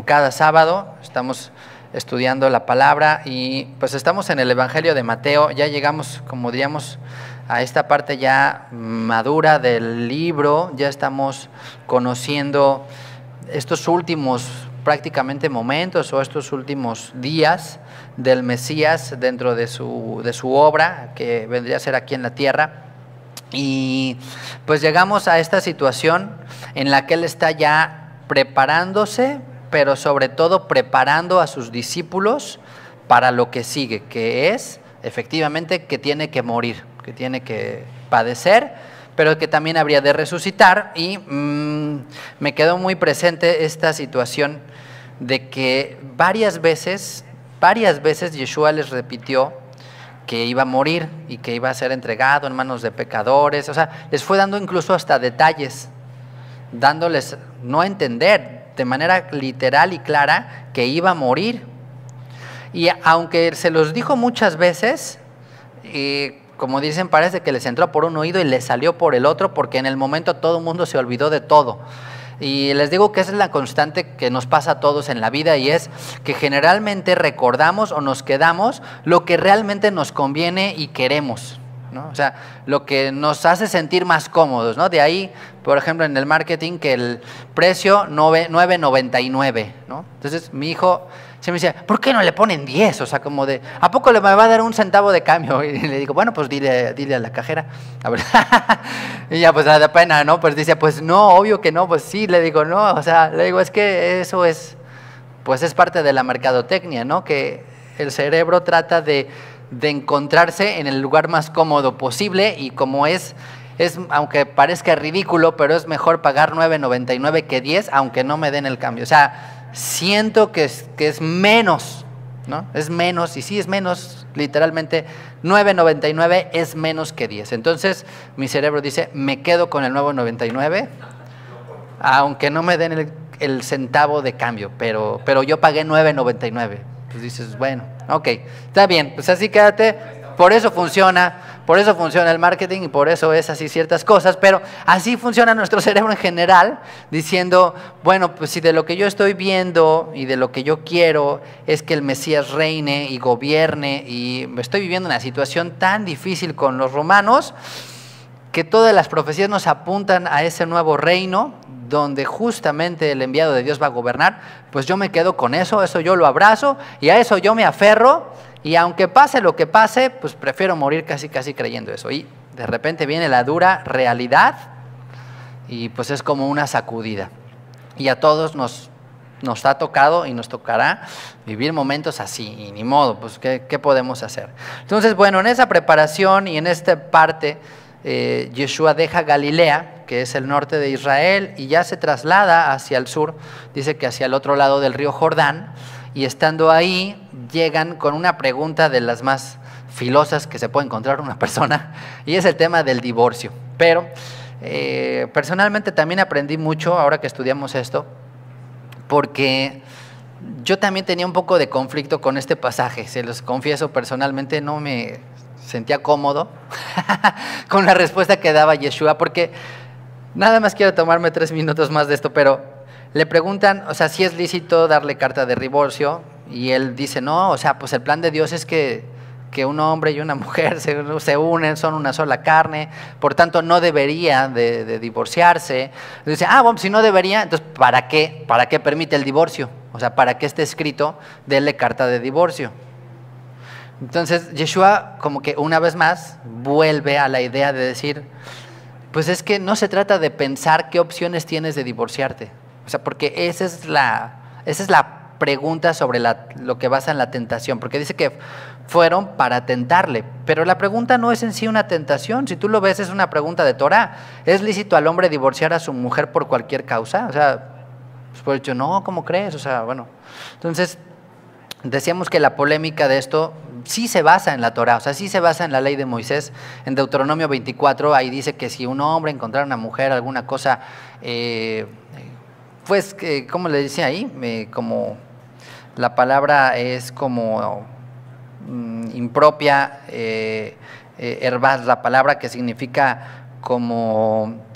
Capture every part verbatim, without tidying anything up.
como cada sábado, estamos estudiando la palabra y pues estamos en el Evangelio de Mateo. Ya llegamos, como diríamos, a esta parte ya madura del libro. Ya estamos conociendo estos últimos prácticamente momentos o estos últimos días del Mesías dentro de su, de su obra, que vendría a ser aquí en la tierra. Y pues llegamos a esta situación en la que él está ya preparándose, pero sobre todo preparando a sus discípulos para lo que sigue, que es efectivamente que tiene que morir, que tiene que padecer, pero que también habría de resucitar. Y mmm, me quedó muy presente esta situación de que varias veces, varias veces Yeshua les repitió que iba a morir y que iba a ser entregado en manos de pecadores. O sea, les fue dando incluso hasta detalles, dándoles no a entender de manera literal y clara que iba a morir. Y aunque se los dijo muchas veces, eh, como dicen, parece que les entró por un oído y les salió por el otro, porque en el momento todo el mundo se olvidó de todo. Y les digo que esa es la constante que nos pasa a todos en la vida, y es que generalmente recordamos o nos quedamos lo que realmente nos conviene y queremos, ¿no? O sea, lo que nos hace sentir más cómodos, ¿no? De ahí, por ejemplo, en el marketing, que el precio nueve noventa y nueve, ¿no? Entonces mi hijo se me decía, ¿por qué no le ponen diez? O sea, como de, ¿a poco le va a dar un centavo de cambio? Y le digo, bueno, pues dile, dile a la cajera. A ver. Y ya pues da pena, ¿no? Pues dice, pues no, obvio que no. Pues sí, le digo, no. O sea, le digo, es que eso es, pues es parte de la mercadotecnia, ¿no? Que el cerebro trata de, de encontrarse en el lugar más cómodo posible, y como es, es, aunque parezca ridículo, pero es mejor pagar nueve noventa y nueve que diez, aunque no me den el cambio. O sea, siento que es, que es menos, ¿no? Es menos, y sí es menos, literalmente nueve noventa y nueve es menos que diez. Entonces mi cerebro dice, me quedo con el nueve noventa y nueve, aunque no me den el, el centavo de cambio, pero, pero yo pagué nueve noventa y nueve. Pues dices, bueno, ok, está bien, pues así quédate. Por eso funciona, por eso funciona el marketing y por eso es así ciertas cosas, pero así funciona nuestro cerebro en general, diciendo, bueno, pues si de lo que yo estoy viendo y de lo que yo quiero es que el Mesías reine y gobierne, y estoy viviendo una situación tan difícil con los romanos, que todas las profecías nos apuntan a ese nuevo reino, donde justamente el enviado de Dios va a gobernar, pues yo me quedo con eso, eso yo lo abrazo y a eso yo me aferro. Y aunque pase lo que pase, pues prefiero morir casi casi creyendo eso. Y de repente viene la dura realidad y pues es como una sacudida. Y a todos nos, nos ha tocado y nos tocará vivir momentos así, y ni modo, pues ¿qué, qué podemos hacer? Entonces, bueno, en esa preparación y en esta parte, eh, Yeshua deja Galilea, que es el norte de Israel, y ya se traslada hacia el sur, dice que hacia el otro lado del río Jordán. Y estando ahí, llegan con una pregunta de las más filosas que se puede encontrar una persona, y es el tema del divorcio. Pero eh, personalmente también aprendí mucho ahora que estudiamos esto, porque yo también tenía un poco de conflicto con este pasaje, se los confieso, personalmente no me sentía cómodo con la respuesta que daba Yeshua, porque nada más quiero tomarme tres minutos más de esto, pero le preguntan, o sea, si es lícito darle carta de divorcio, y él dice, no, o sea, pues el plan de Dios es que, que un hombre y una mujer se, se unen, son una sola carne, por tanto no debería de, de divorciarse. Dice, ah, bueno, si no debería, entonces ¿para qué? ¿Para qué permite el divorcio? O sea, ¿para qué está escrito, denle carta de divorcio? Entonces Yeshua como que una vez más vuelve a la idea de decir, pues es que no se trata de pensar qué opciones tienes de divorciarte. O sea, porque esa es la, esa es la pregunta sobre la, lo que basa en la tentación, porque dice que fueron para tentarle, pero la pregunta no es en sí una tentación. Si tú lo ves, es una pregunta de Torah. ¿Es lícito al hombre divorciar a su mujer por cualquier causa? O sea, pues por hecho, no, ¿cómo crees? O sea, bueno, entonces decíamos que la polémica de esto sí se basa en la Torah, o sea, sí se basa en la ley de Moisés. En Deuteronomio veinticuatro, ahí dice que si un hombre encontrara una mujer, alguna cosa, eh, pues, eh, ¿cómo le decía ahí? Eh, como la palabra es como mm, impropia, eh, eh, herbaz, la palabra que significa como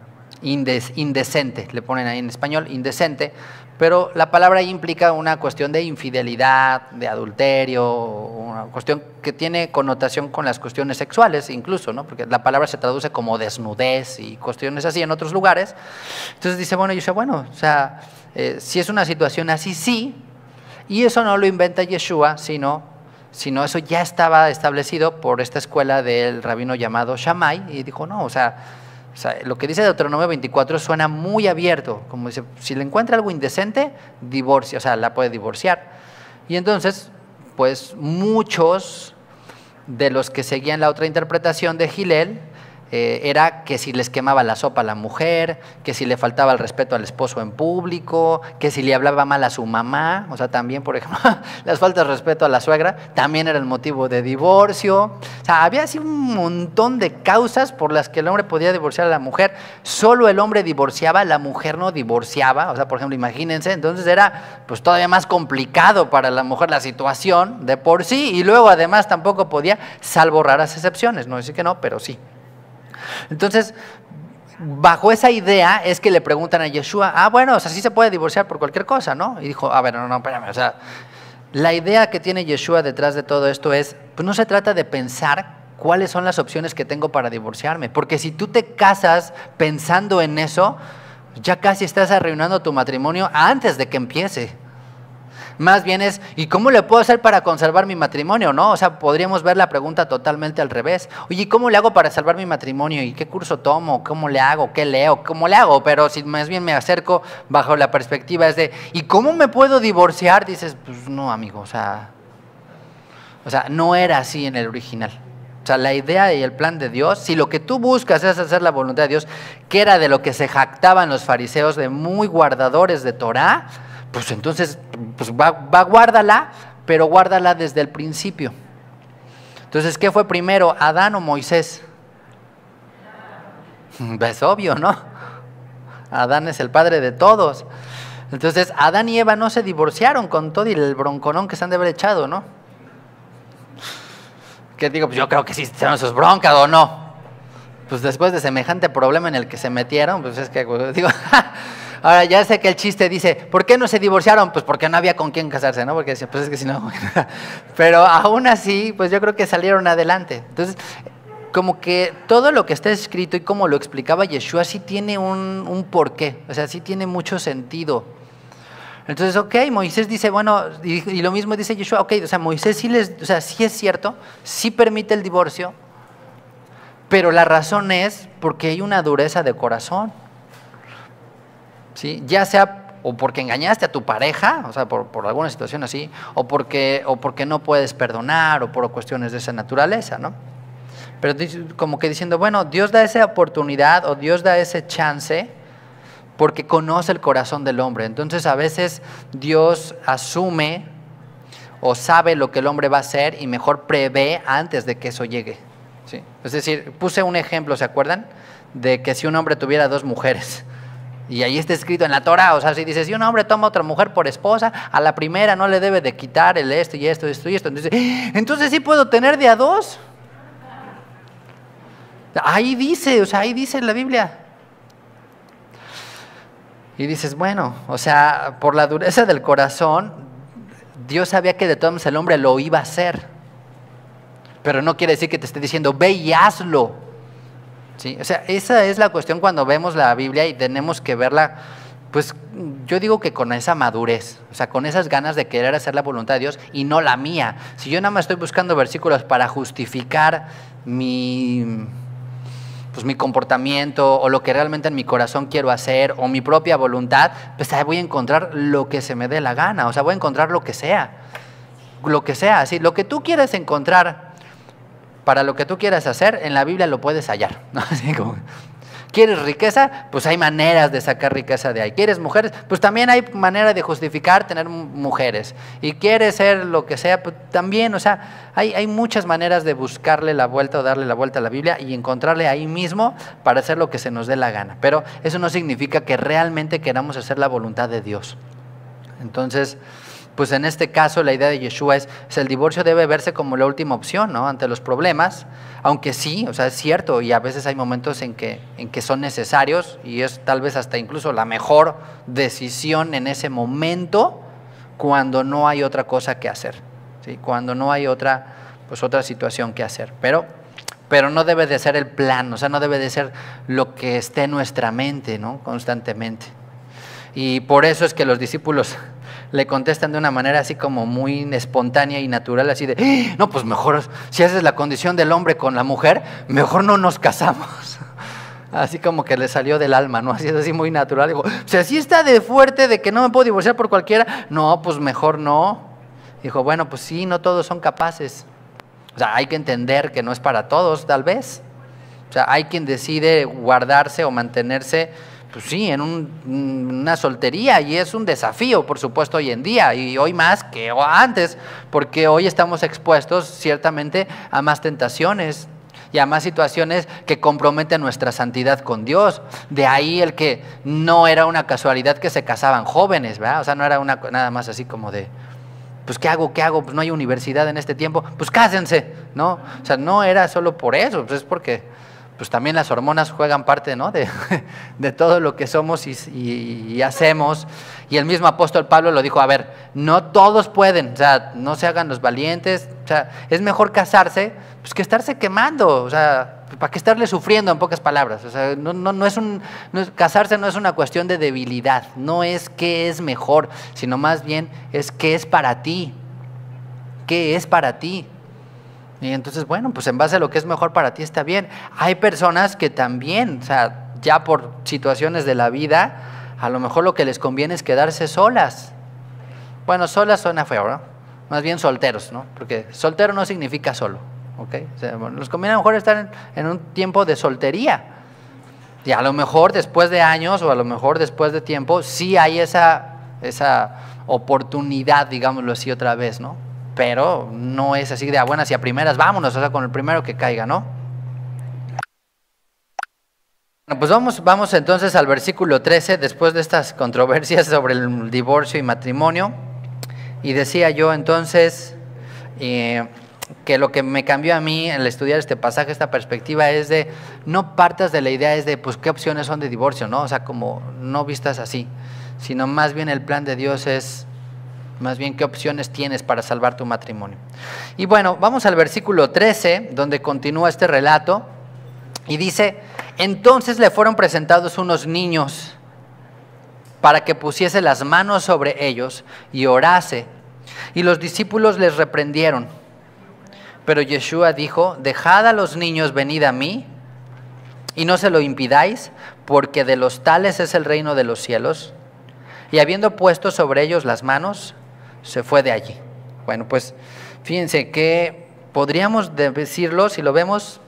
indes, indecente, le ponen ahí en español, indecente, pero la palabra ahí implica una cuestión de infidelidad, de adulterio, una cuestión que tiene connotación con las cuestiones sexuales incluso, ¿no? Porque la palabra se traduce como desnudez y cuestiones así en otros lugares. Entonces dice, bueno, yo sé, bueno, o sea, eh, si es una situación así, sí, y eso no lo inventa Yeshua, sino, sino eso ya estaba establecido por esta escuela del rabino llamado Shammai, y dijo, no, o sea, O sea, lo que dice Deuteronomio veinticuatro suena muy abierto, como dice, si le encuentra algo indecente, divorcia, o sea, la puede divorciar. Y entonces, pues muchos de los que seguían la otra interpretación de Hillel, eh, era que si les quemaba la sopa a la mujer, que si le faltaba el respeto al esposo en público, que si le hablaba mal a su mamá, o sea, también, por ejemplo, las faltas de respeto a la suegra, también era el motivo de divorcio. O sea, había así un montón de causas por las que el hombre podía divorciar a la mujer. Solo el hombre divorciaba, la mujer no divorciaba. O sea, por ejemplo, imagínense, entonces era pues todavía más complicado para la mujer la situación de por sí, y luego además tampoco podía, salvo raras excepciones, no decir que no, pero sí. Entonces, bajo esa idea es que le preguntan a Yeshua, ah, bueno, o sea, sí se puede divorciar por cualquier cosa, ¿no? Y dijo, a ver, no, no, espérame, o sea, la idea que tiene Yeshua detrás de todo esto es, pues no se trata de pensar cuáles son las opciones que tengo para divorciarme, porque si tú te casas pensando en eso, ya casi estás arruinando tu matrimonio antes de que empiece. Más bien es, ¿y cómo le puedo hacer para conservar mi matrimonio? ¿No? O sea, podríamos ver la pregunta totalmente al revés. Oye, ¿cómo le hago para salvar mi matrimonio? ¿Y qué curso tomo? ¿Cómo le hago? ¿Qué leo? ¿Cómo le hago? Pero si más bien me acerco bajo la perspectiva es de, ¿y cómo me puedo divorciar? Dices, pues no, amigo, o sea, o sea, no era así en el original. O sea, la idea y el plan de Dios, si lo que tú buscas es hacer la voluntad de Dios, que era de lo que se jactaban los fariseos de muy guardadores de Torah, pues entonces, pues va, va, guárdala, pero guárdala desde el principio. Entonces, ¿qué fue primero, Adán o Moisés? Es obvio, ¿no? Adán es el padre de todos. Entonces, Adán y Eva no se divorciaron con todo y el bronconón que se han de haber echado, ¿no? ¿Qué digo? Pues yo creo que sí se sus broncas, ¿o no? Pues después de semejante problema en el que se metieron, pues es que, digo... Ahora, ya sé que el chiste dice, ¿por qué no se divorciaron? Pues porque no había con quién casarse, ¿no? Porque decía, pues es que si no... Pero aún así, pues yo creo que salieron adelante. Entonces, como que todo lo que está escrito y como lo explicaba Yeshua, sí tiene un, un porqué, o sea, sí tiene mucho sentido. Entonces, ok, Moisés dice, bueno, y, y lo mismo dice Yeshua, ok, o sea, Moisés sí les, o sea, sí es cierto, sí permite el divorcio, pero la razón es porque hay una dureza de corazón. ¿Sí? Ya sea o porque engañaste a tu pareja, o sea, por, por alguna situación así, o porque, o porque no puedes perdonar, o por cuestiones de esa naturaleza, ¿no? Pero como que diciendo, bueno, Dios da esa oportunidad o Dios da ese chance porque conoce el corazón del hombre. Entonces a veces Dios asume o sabe lo que el hombre va a hacer y mejor prevé antes de que eso llegue. ¿Sí? Es decir, puse un ejemplo, ¿se acuerdan? De que si un hombre tuviera dos mujeres, y ahí está escrito en la Torah, o sea, si dice, si un hombre toma a otra mujer por esposa, a la primera no le debe de quitar el esto y esto, esto y esto. Entonces, entonces sí puedo tener de a dos. Ahí dice, o sea, ahí dice en la Biblia. Y dices, bueno, o sea, por la dureza del corazón, Dios sabía que de todos modos el hombre lo iba a hacer. Pero no quiere decir que te esté diciendo, ve y hazlo. ¿Sí? O sea, esa es la cuestión cuando vemos la Biblia y tenemos que verla, pues yo digo que con esa madurez, o sea, con esas ganas de querer hacer la voluntad de Dios y no la mía. Si yo nada más estoy buscando versículos para justificar mi, pues, mi comportamiento o lo que realmente en mi corazón quiero hacer o mi propia voluntad, pues ahí voy a encontrar lo que se me dé la gana, o sea, voy a encontrar lo que sea, lo que sea, así, lo que tú quieras encontrar. Para lo que tú quieras hacer, en la Biblia lo puedes hallar, ¿no? Así como, ¿quieres riqueza? Pues hay maneras de sacar riqueza de ahí. ¿Quieres mujeres? Pues también hay manera de justificar tener mujeres. Y quieres ser lo que sea, pues también, o sea, hay, hay muchas maneras de buscarle la vuelta o darle la vuelta a la Biblia y encontrarle ahí mismo para hacer lo que se nos dé la gana. Pero eso no significa que realmente queramos hacer la voluntad de Dios. Entonces, pues en este caso la idea de Yeshua es, es el divorcio debe verse como la última opción, ¿no? Ante los problemas, aunque sí, o sea, es cierto, y a veces hay momentos en que, en que son necesarios y es tal vez hasta incluso la mejor decisión en ese momento cuando no hay otra cosa que hacer, ¿sí? Cuando no hay otra, pues otra situación que hacer, pero, pero no debe de ser el plan, o sea, no debe de ser lo que esté en nuestra mente, ¿no? Constantemente. Y por eso es que los discípulos le contestan de una manera así como muy espontánea y natural, así de, ¡eh! No, pues mejor, si esa es la condición del hombre con la mujer, mejor no nos casamos. Así como que le salió del alma, ¿no? Así es así muy natural. Digo, o sea, si está de fuerte de que no me puedo divorciar por cualquiera, no, pues mejor no. Dijo, bueno, pues sí, no todos son capaces. O sea, hay que entender que no es para todos, tal vez. O sea, hay quien decide guardarse o mantenerse, pues sí, en un, una soltería, y es un desafío, por supuesto, hoy en día, y hoy más que antes, porque hoy estamos expuestos ciertamente a más tentaciones y a más situaciones que comprometen nuestra santidad con Dios. De ahí el que no era una casualidad que se casaban jóvenes, ¿verdad? O sea, no era una, nada más así como de, pues ¿qué hago? ¿Qué hago? Pues no hay universidad en este tiempo, pues cásense, ¿no? O sea, no era solo por eso, pues es porque pues también las hormonas juegan parte, ¿no? de, de todo lo que somos y, y, y hacemos. Y el mismo apóstol Pablo lo dijo, a ver, no todos pueden, o sea, no se hagan los valientes, o sea, es mejor casarse pues que estarse quemando, o sea, para que estarle sufriendo, en pocas palabras. O sea, no, no, no es un, no es, casarse no es una cuestión de debilidad, no es qué es mejor, sino más bien es qué es para ti, qué es para ti. Y entonces, bueno, pues en base a lo que es mejor para ti está bien. Hay personas que también, o sea, ya por situaciones de la vida, a lo mejor lo que les conviene es quedarse solas. Bueno, solas suena feo, ¿no? Más bien solteros, ¿no? Porque soltero no significa solo, ¿ok? O sea, bueno, les conviene a lo mejor estar en, en un tiempo de soltería. Y a lo mejor después de años o a lo mejor después de tiempo, sí hay esa, esa oportunidad, digámoslo así otra vez, ¿no? Pero no es así de a buenas y a primeras, vámonos, o sea, con el primero que caiga, ¿no? Bueno, pues vamos, vamos entonces al versículo trece, después de estas controversias sobre el divorcio y matrimonio. Y decía yo entonces eh, que lo que me cambió a mí al estudiar este pasaje, esta perspectiva, es de no partas de la idea es de pues qué opciones son de divorcio, ¿no? O sea, como no vistas así, sino más bien el plan de Dios es más bien qué opciones tienes para salvar tu matrimonio. Y bueno, vamos al versículo trece, donde continúa este relato, y dice, entonces le fueron presentados unos niños para que pusiese las manos sobre ellos y orase, y los discípulos les reprendieron. Pero Yeshua dijo, dejad a los niños, venid a mí, y no se lo impidáis, porque de los tales es el reino de los cielos. Y habiendo puesto sobre ellos las manos, se fue de allí. Bueno, pues fíjense que podríamos decirlo, si lo vemos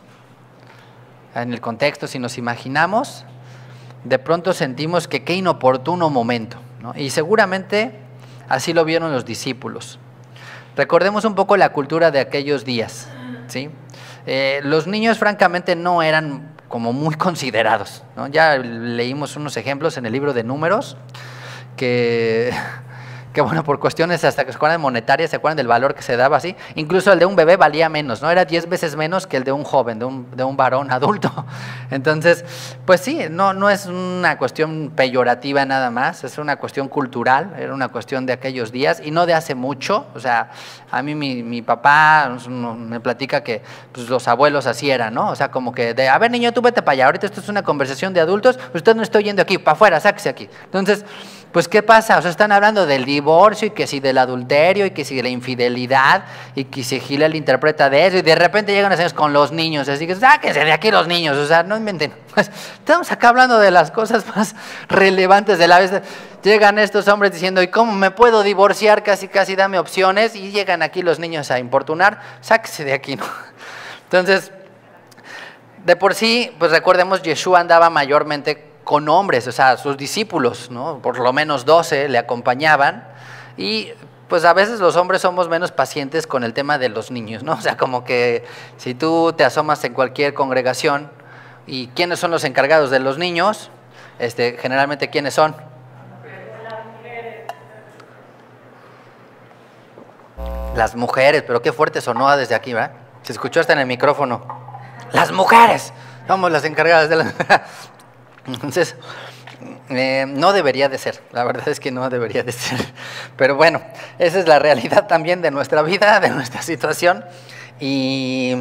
en el contexto, si nos imaginamos, de pronto sentimos que qué inoportuno momento, ¿no? Y seguramente así lo vieron los discípulos. Recordemos un poco la cultura de aquellos días, ¿sí? Eh, los niños francamente no eran como muy considerados, ¿no? Ya leímos unos ejemplos en el libro de Números, que, que bueno, por cuestiones hasta que se acuerdan monetarias, se acuerdan del valor que se daba así, incluso el de un bebé valía menos, ¿no? Era diez veces menos que el de un joven, de un, de un varón adulto. Entonces, pues sí, no, no es una cuestión peyorativa nada más, es una cuestión cultural, era una cuestión de aquellos días y no de hace mucho. O sea, a mí mi, mi papá me platica que pues, los abuelos así eran, ¿no? O sea, como que de, a ver niño, tú vete para allá, ahorita esto es una conversación de adultos, usted no está yendo aquí, para afuera, sáquese aquí. Entonces, pues ¿qué pasa? O sea, están hablando del divorcio y que si del adulterio y que si de la infidelidad y que si Gilel interpreta de eso y de repente llegan los señores con los niños, así que sáquense de aquí los niños, o sea, no inventen. Pues, estamos acá hablando de las cosas más relevantes de la vez. Llegan estos hombres diciendo, ¿y cómo me puedo divorciar? Casi, casi dame opciones, y llegan aquí los niños a importunar, sáquese de aquí, ¿no? Entonces, de por sí, pues recordemos, Yeshua andaba mayormente con hombres, o sea, sus discípulos, ¿no? Por lo menos doce le acompañaban, y pues a veces los hombres somos menos pacientes con el tema de los niños, ¿no? O sea, como que si tú te asomas en cualquier congregación, ¿y quiénes son los encargados de los niños? Este, generalmente, ¿quiénes son? Las mujeres, pero qué fuerte sonó desde aquí, ¿verdad? Se escuchó hasta en el micrófono. Las mujeres, somos las encargadas de las... Entonces, eh, no debería de ser, la verdad es que no debería de ser. Pero bueno, esa es la realidad también de nuestra vida, de nuestra situación. Y,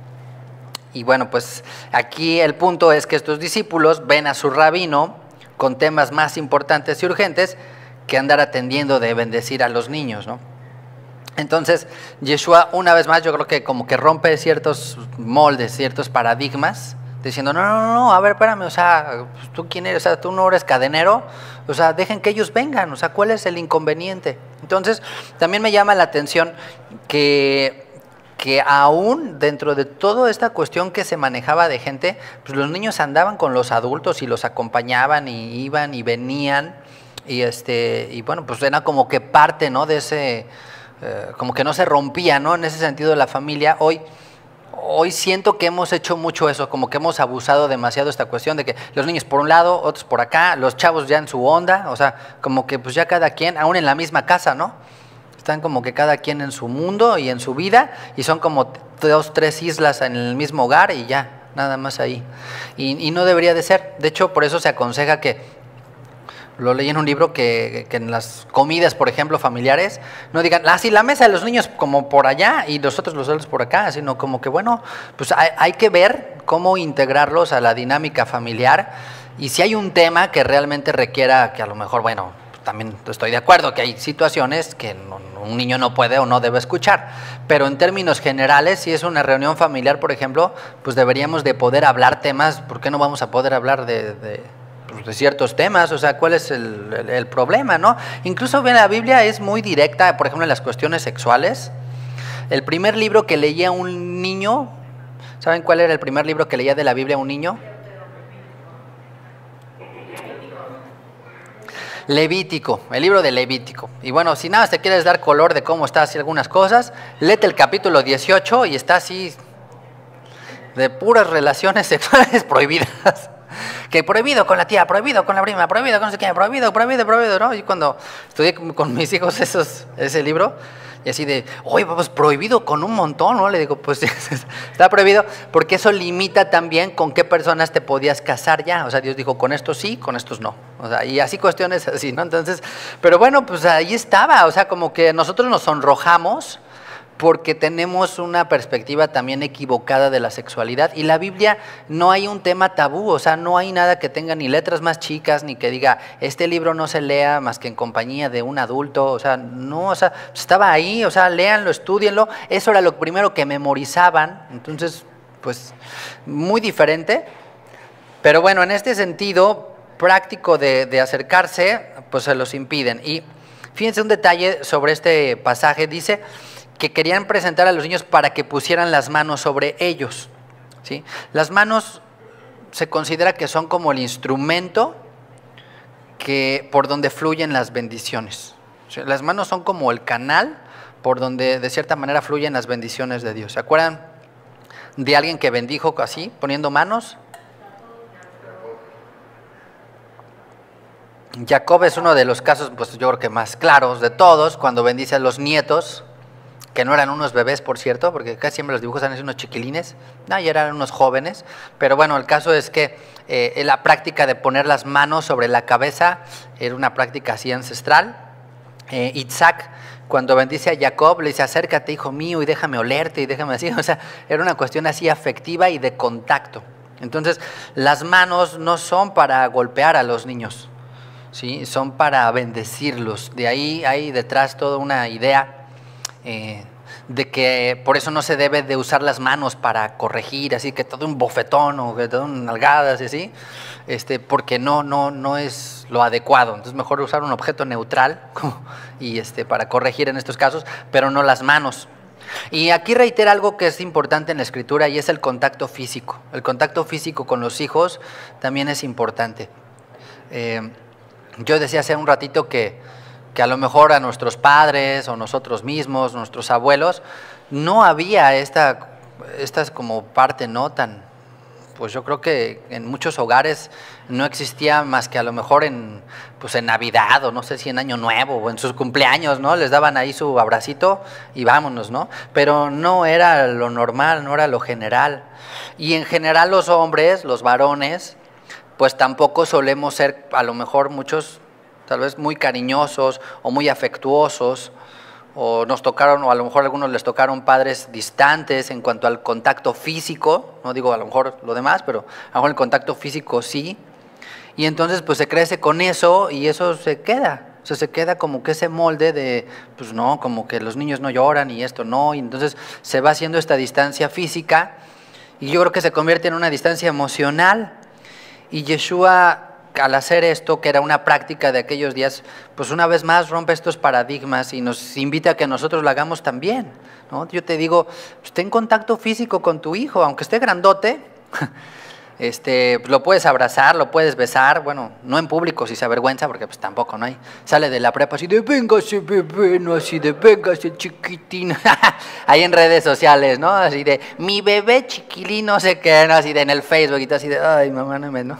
y bueno, pues aquí el punto es que estos discípulos ven a su rabino con temas más importantes y urgentes que andar atendiendo de bendecir a los niños, ¿no? Entonces, Yeshua, una vez más, yo creo que como que rompe ciertos moldes, ciertos paradigmas, diciendo, no, no, no, a ver, espérame, o sea, ¿tú quién eres? O sea, tú no eres cadenero, o sea, dejen que ellos vengan, o sea, ¿cuál es el inconveniente? Entonces, también me llama la atención que, que aún dentro de toda esta cuestión que se manejaba de gente, pues los niños andaban con los adultos y los acompañaban y iban y venían, y, este, y bueno, pues era como que parte, ¿no?, de ese... Eh, como que no se rompía, ¿no?, en ese sentido de la familia. Hoy, hoy siento que hemos hecho mucho eso, como que hemos abusado demasiado esta cuestión de que los niños por un lado, otros por acá, los chavos ya en su onda, o sea, como que pues ya cada quien, aún en la misma casa, ¿no? Están como que cada quien en su mundo y en su vida, y son como dos, tres islas en el mismo hogar y ya, nada más ahí. Y, y no debería de ser. De hecho, por eso se aconseja que, lo leí en un libro, que, que en las comidas, por ejemplo, familiares, no digan, ah, sí, la mesa de los niños como por allá y nosotros los adultos por acá, sino como que, bueno, pues hay, hay que ver cómo integrarlos a la dinámica familiar, y si hay un tema que realmente requiera, que a lo mejor, bueno, también estoy de acuerdo que hay situaciones que no, un niño no puede o no debe escuchar, pero en términos generales, si es una reunión familiar, por ejemplo, pues deberíamos de poder hablar temas. ¿Por qué no vamos a poder hablar de... de de ciertos temas? O sea, ¿cuál es el, el, el problema, no? Incluso bien, la Biblia es muy directa, por ejemplo, en las cuestiones sexuales. El primer libro que leía un niño, ¿saben cuál era el primer libro que leía de la Biblia un niño? Levítico, el libro de Levítico. Y bueno, si nada te quieres dar color de cómo está así algunas cosas, léete el capítulo dieciocho y está así de puras relaciones sexuales prohibidas. Que prohibido con la tía, prohibido con la prima, prohibido con no sé qué, prohibido, prohibido, prohibido, ¿no? Y cuando estudié con mis hijos esos, ese libro, y así de, oye, pues prohibido con un montón, ¿no? Le digo, pues está prohibido, porque eso limita también con qué personas te podías casar ya. O sea, Dios dijo, con estos sí, con estos no. O sea, y así cuestiones así, ¿no? Entonces, pero bueno, pues ahí estaba, o sea, como que nosotros nos sonrojamos porque tenemos una perspectiva también equivocada de la sexualidad, y la Biblia no hay un tema tabú, o sea, no hay nada que tenga ni letras más chicas, ni que diga, este libro no se lea más que en compañía de un adulto, o sea, no, o sea, estaba ahí, o sea, léanlo, estúdienlo, eso era lo primero que memorizaban. Entonces, pues, muy diferente, pero bueno, en este sentido práctico de, de acercarse, pues se los impiden. Y fíjense un detalle sobre este pasaje, dice que querían presentar a los niños para que pusieran las manos sobre ellos, ¿sí? Las manos se considera que son como el instrumento que, por donde fluyen las bendiciones. ¿Sí? Las manos son como el canal por donde de cierta manera fluyen las bendiciones de Dios. ¿Se acuerdan de alguien que bendijo así, poniendo manos? Jacob es uno de los casos, pues yo creo que más claros de todos, cuando bendice a los nietos, que no eran unos bebés, por cierto, porque casi siempre los dibujos eran unos chiquilines, no, y eran unos jóvenes, pero bueno, el caso es que eh, la práctica de poner las manos sobre la cabeza era una práctica así ancestral. eh, Isaac, cuando bendice a Jacob, le dice, acércate, hijo mío, y déjame olerte, y déjame así, o sea, era una cuestión así afectiva y de contacto. Entonces, las manos no son para golpear a los niños, ¿sí? Son para bendecirlos. De ahí hay detrás toda una idea Eh, de que por eso no se debe de usar las manos para corregir, así que todo un bofetón o que todo un nalgadas y así, este, porque no, no, no es lo adecuado. Entonces mejor usar un objeto neutral y este, para corregir en estos casos, pero no las manos. Y aquí reitera algo que es importante en la Escritura, y es el contacto físico. El contacto físico con los hijos también es importante. Eh, yo decía hace un ratito que que a lo mejor a nuestros padres o nosotros mismos, nuestros abuelos, no había esta, esta como parte no tan, pues yo creo que en muchos hogares no existía más que a lo mejor en, pues en Navidad, o no sé si en Año Nuevo, o en sus cumpleaños, ¿no? Les daban ahí su abracito y vámonos, ¿no? Pero no era lo normal, no era lo general. Y en general los hombres, los varones, pues tampoco solemos ser, a lo mejor muchos, tal vez muy cariñosos o muy afectuosos, o nos tocaron, o a lo mejor a algunos les tocaron padres distantes en cuanto al contacto físico, no digo a lo mejor lo demás, pero a lo mejor el contacto físico sí, y entonces pues se crece con eso y eso se queda, o sea, se queda como que ese molde de, pues no, como que los niños no lloran y esto no, y entonces se va haciendo esta distancia física, y yo creo que se convierte en una distancia emocional, y Yeshua, al hacer esto, que era una práctica de aquellos días, pues una vez más rompe estos paradigmas y nos invita a que nosotros lo hagamos también, ¿no? Yo te digo, pues, ten contacto físico con tu hijo, aunque esté grandote, este, lo puedes abrazar, lo puedes besar, bueno, no en público si se avergüenza, porque pues tampoco, ¿no? Hay, sale de la prepa así de, véngase bebé, no así de, véngase chiquitín, ahí en redes sociales, ¿no? Así de, mi bebé chiquilín, no sé qué, ¿no? Así de en el Facebook y todo así de, ay, mamá, no me, ¿no?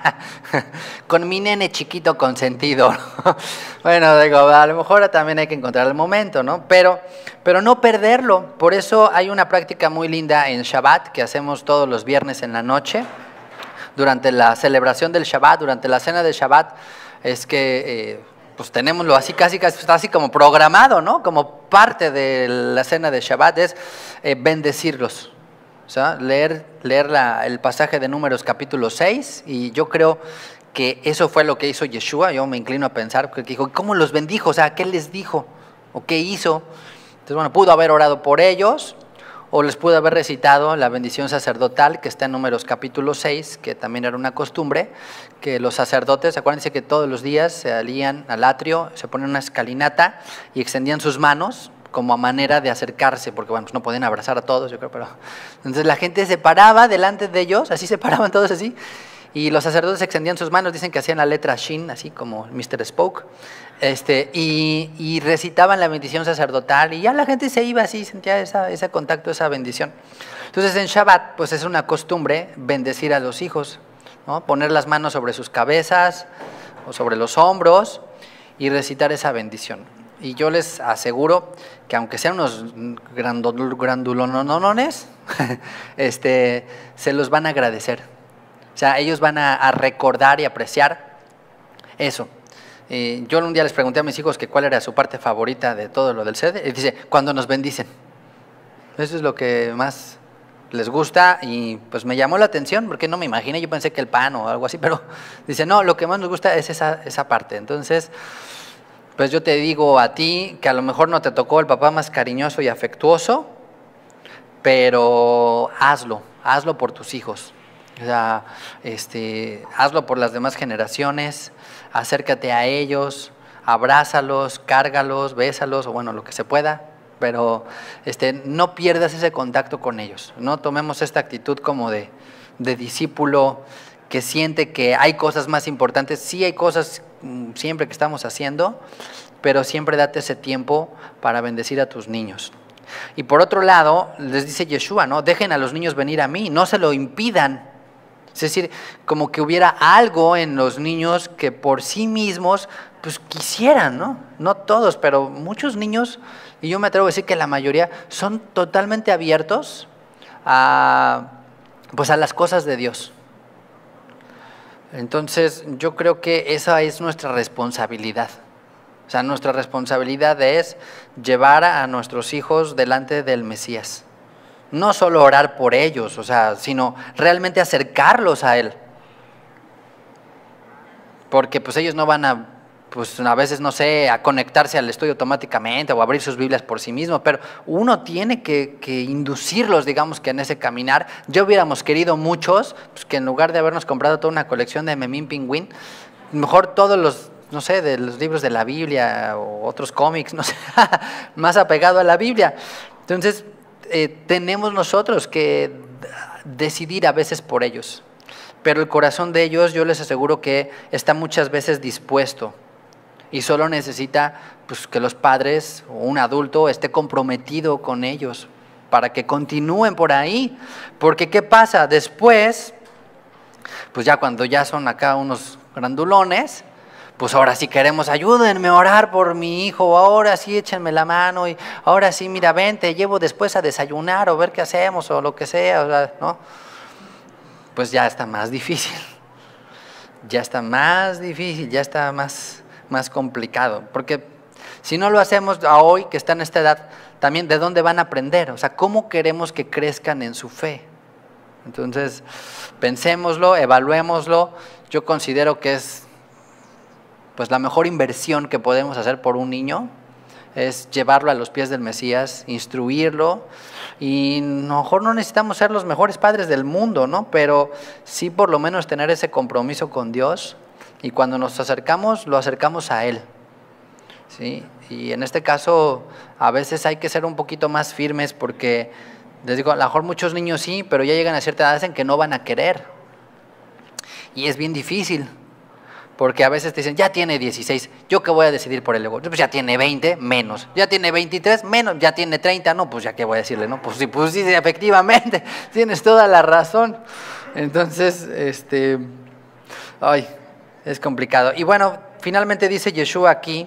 Con mi nene chiquito consentido, ¿no? Bueno, digo, a lo mejor también hay que encontrar el momento, ¿no? Pero, pero no perderlo, por eso hay una práctica muy linda en Shabbat que hacemos todos los viernes en la noche, durante la celebración del Shabbat, durante la cena de Shabbat, es que eh, pues tenemoslo así, casi, casi, está así como programado, ¿no? Como parte de la cena de Shabbat es eh, bendecirlos, o sea, leer, leer la, el pasaje de Números capítulo seis, y yo creo que eso fue lo que hizo Yeshua, yo me inclino a pensar, porque dijo, ¿cómo los bendijo? O sea, ¿qué les dijo? ¿O qué hizo? Entonces, bueno, pudo haber orado por ellos, o les pudo haber recitado la bendición sacerdotal que está en Números capítulo seis, que también era una costumbre, que los sacerdotes, acuérdense que todos los días se alían al atrio, se ponen una escalinata y extendían sus manos como a manera de acercarse, porque bueno, pues no podían abrazar a todos, yo creo, pero entonces la gente se paraba delante de ellos, así se paraban todos así, y los sacerdotes extendían sus manos, dicen que hacían la letra Shin, así como mister Spock, este, y, y recitaban la bendición sacerdotal, y ya la gente se iba así, sentía esa, ese contacto, esa bendición. Entonces en Shabbat, pues es una costumbre bendecir a los hijos, ¿no? Poner las manos sobre sus cabezas o sobre los hombros y recitar esa bendición. Y yo les aseguro que aunque sean unos grandulononones, este, se los van a agradecer. O sea, ellos van a, a recordar y apreciar eso. Eh, yo un día les pregunté a mis hijos que cuál era su parte favorita de todo lo del sede, y dice, cuando nos bendicen. Eso es lo que más les gusta, y pues me llamó la atención, porque no me imaginé, yo pensé que el pan o algo así, pero dice, no, lo que más nos gusta es esa, esa parte. Entonces, pues yo te digo a ti, que a lo mejor no te tocó el papá más cariñoso y afectuoso, pero hazlo, hazlo por tus hijos. O sea, este, hazlo por las demás generaciones, acércate a ellos, abrázalos, cárgalos, bésalos, o bueno, lo que se pueda, pero este, no pierdas ese contacto con ellos, no tomemos esta actitud como de, de discípulo que siente que hay cosas más importantes. Sí hay cosas siempre que estamos haciendo, pero siempre date ese tiempo para bendecir a tus niños. Y por otro lado, les dice Yeshua, ¿no? Dejen a los niños venir a mí, no se lo impidan. Es decir, como que hubiera algo en los niños que por sí mismos pues quisieran, ¿no? No todos, pero muchos niños, y yo me atrevo a decir que la mayoría, son totalmente abiertos a, pues a las cosas de Dios. Entonces, yo creo que esa es nuestra responsabilidad. O sea, nuestra responsabilidad es llevar a nuestros hijos delante del Mesías. No solo orar por ellos, o sea, sino realmente acercarlos a Él. Porque pues ellos no van a, pues a veces, no sé, a conectarse al estudio automáticamente o abrir sus Biblias por sí mismos, pero uno tiene que, que inducirlos, digamos, que en ese caminar. Ya hubiéramos querido muchos, pues, que en lugar de habernos comprado toda una colección de Memín Pingüín, mejor todos los, no sé, de los libros de la Biblia o otros cómics, no sé, más apegado a la Biblia. Entonces, Eh, tenemos nosotros que decidir a veces por ellos, pero el corazón de ellos, yo les aseguro que está muchas veces dispuesto y solo necesita pues, que los padres o un adulto esté comprometido con ellos para que continúen por ahí, porque ¿qué pasa? Después Pues ya cuando ya son acá unos grandulones, pues ahora sí queremos, ayúdenme a orar por mi hijo, ahora sí échenme la mano, y ahora sí, mira, ven, te llevo después a desayunar o ver qué hacemos o lo que sea, o sea, ¿no? Pues ya está más difícil, ya está más difícil, ya está más, más complicado, porque si no lo hacemos a hoy, que está en esta edad, también ¿de dónde van a aprender? O sea, ¿cómo queremos que crezcan en su fe? Entonces, pensémoslo, evaluémoslo. Yo considero que es pues la mejor inversión que podemos hacer por un niño, es llevarlo a los pies del Mesías, instruirlo, y a lo mejor no necesitamos ser los mejores padres del mundo, ¿no? Pero sí por lo menos tener ese compromiso con Dios, y cuando nos acercamos, lo acercamos a Él, ¿sí? Y en este caso, a veces hay que ser un poquito más firmes porque, les digo, a lo mejor muchos niños sí, pero ya llegan a cierta edad en que no van a querer. Y es bien difícil, porque a veces te dicen, ya tiene dieciséis, ¿yo qué voy a decidir por él? Pues ya tiene veinte, menos. Ya tiene veintitrés, menos. Ya tiene treinta, no, pues ya qué voy a decirle, ¿no? Pues sí, pues sí, efectivamente, tienes toda la razón. Entonces, este, ay, es complicado. Y bueno, finalmente dice Yeshua aquí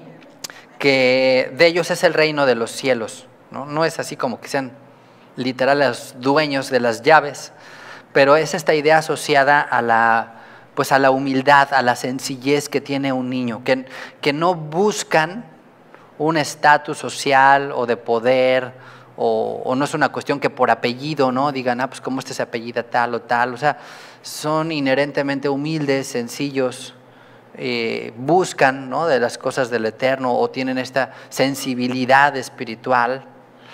que de ellos es el reino de los cielos, ¿no? No es así como que sean literal los dueños de las llaves, pero es esta idea asociada a la, pues a la humildad, a la sencillez que tiene un niño, que, que no buscan un estatus social o de poder, o, o no es una cuestión que por apellido, ¿no? Digan, ah, pues cómo este se apellida tal o tal, o sea, son inherentemente humildes, sencillos, eh, buscan, ¿no?, de las cosas del Eterno, o tienen esta sensibilidad espiritual.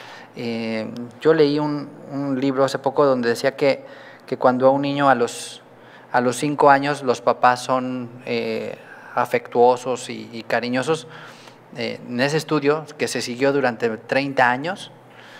Eh, yo leí un, un libro hace poco donde decía que, que cuando a un niño a los, a los cinco años los papás son eh, afectuosos y, y cariñosos, eh, en ese estudio que se siguió durante treinta años,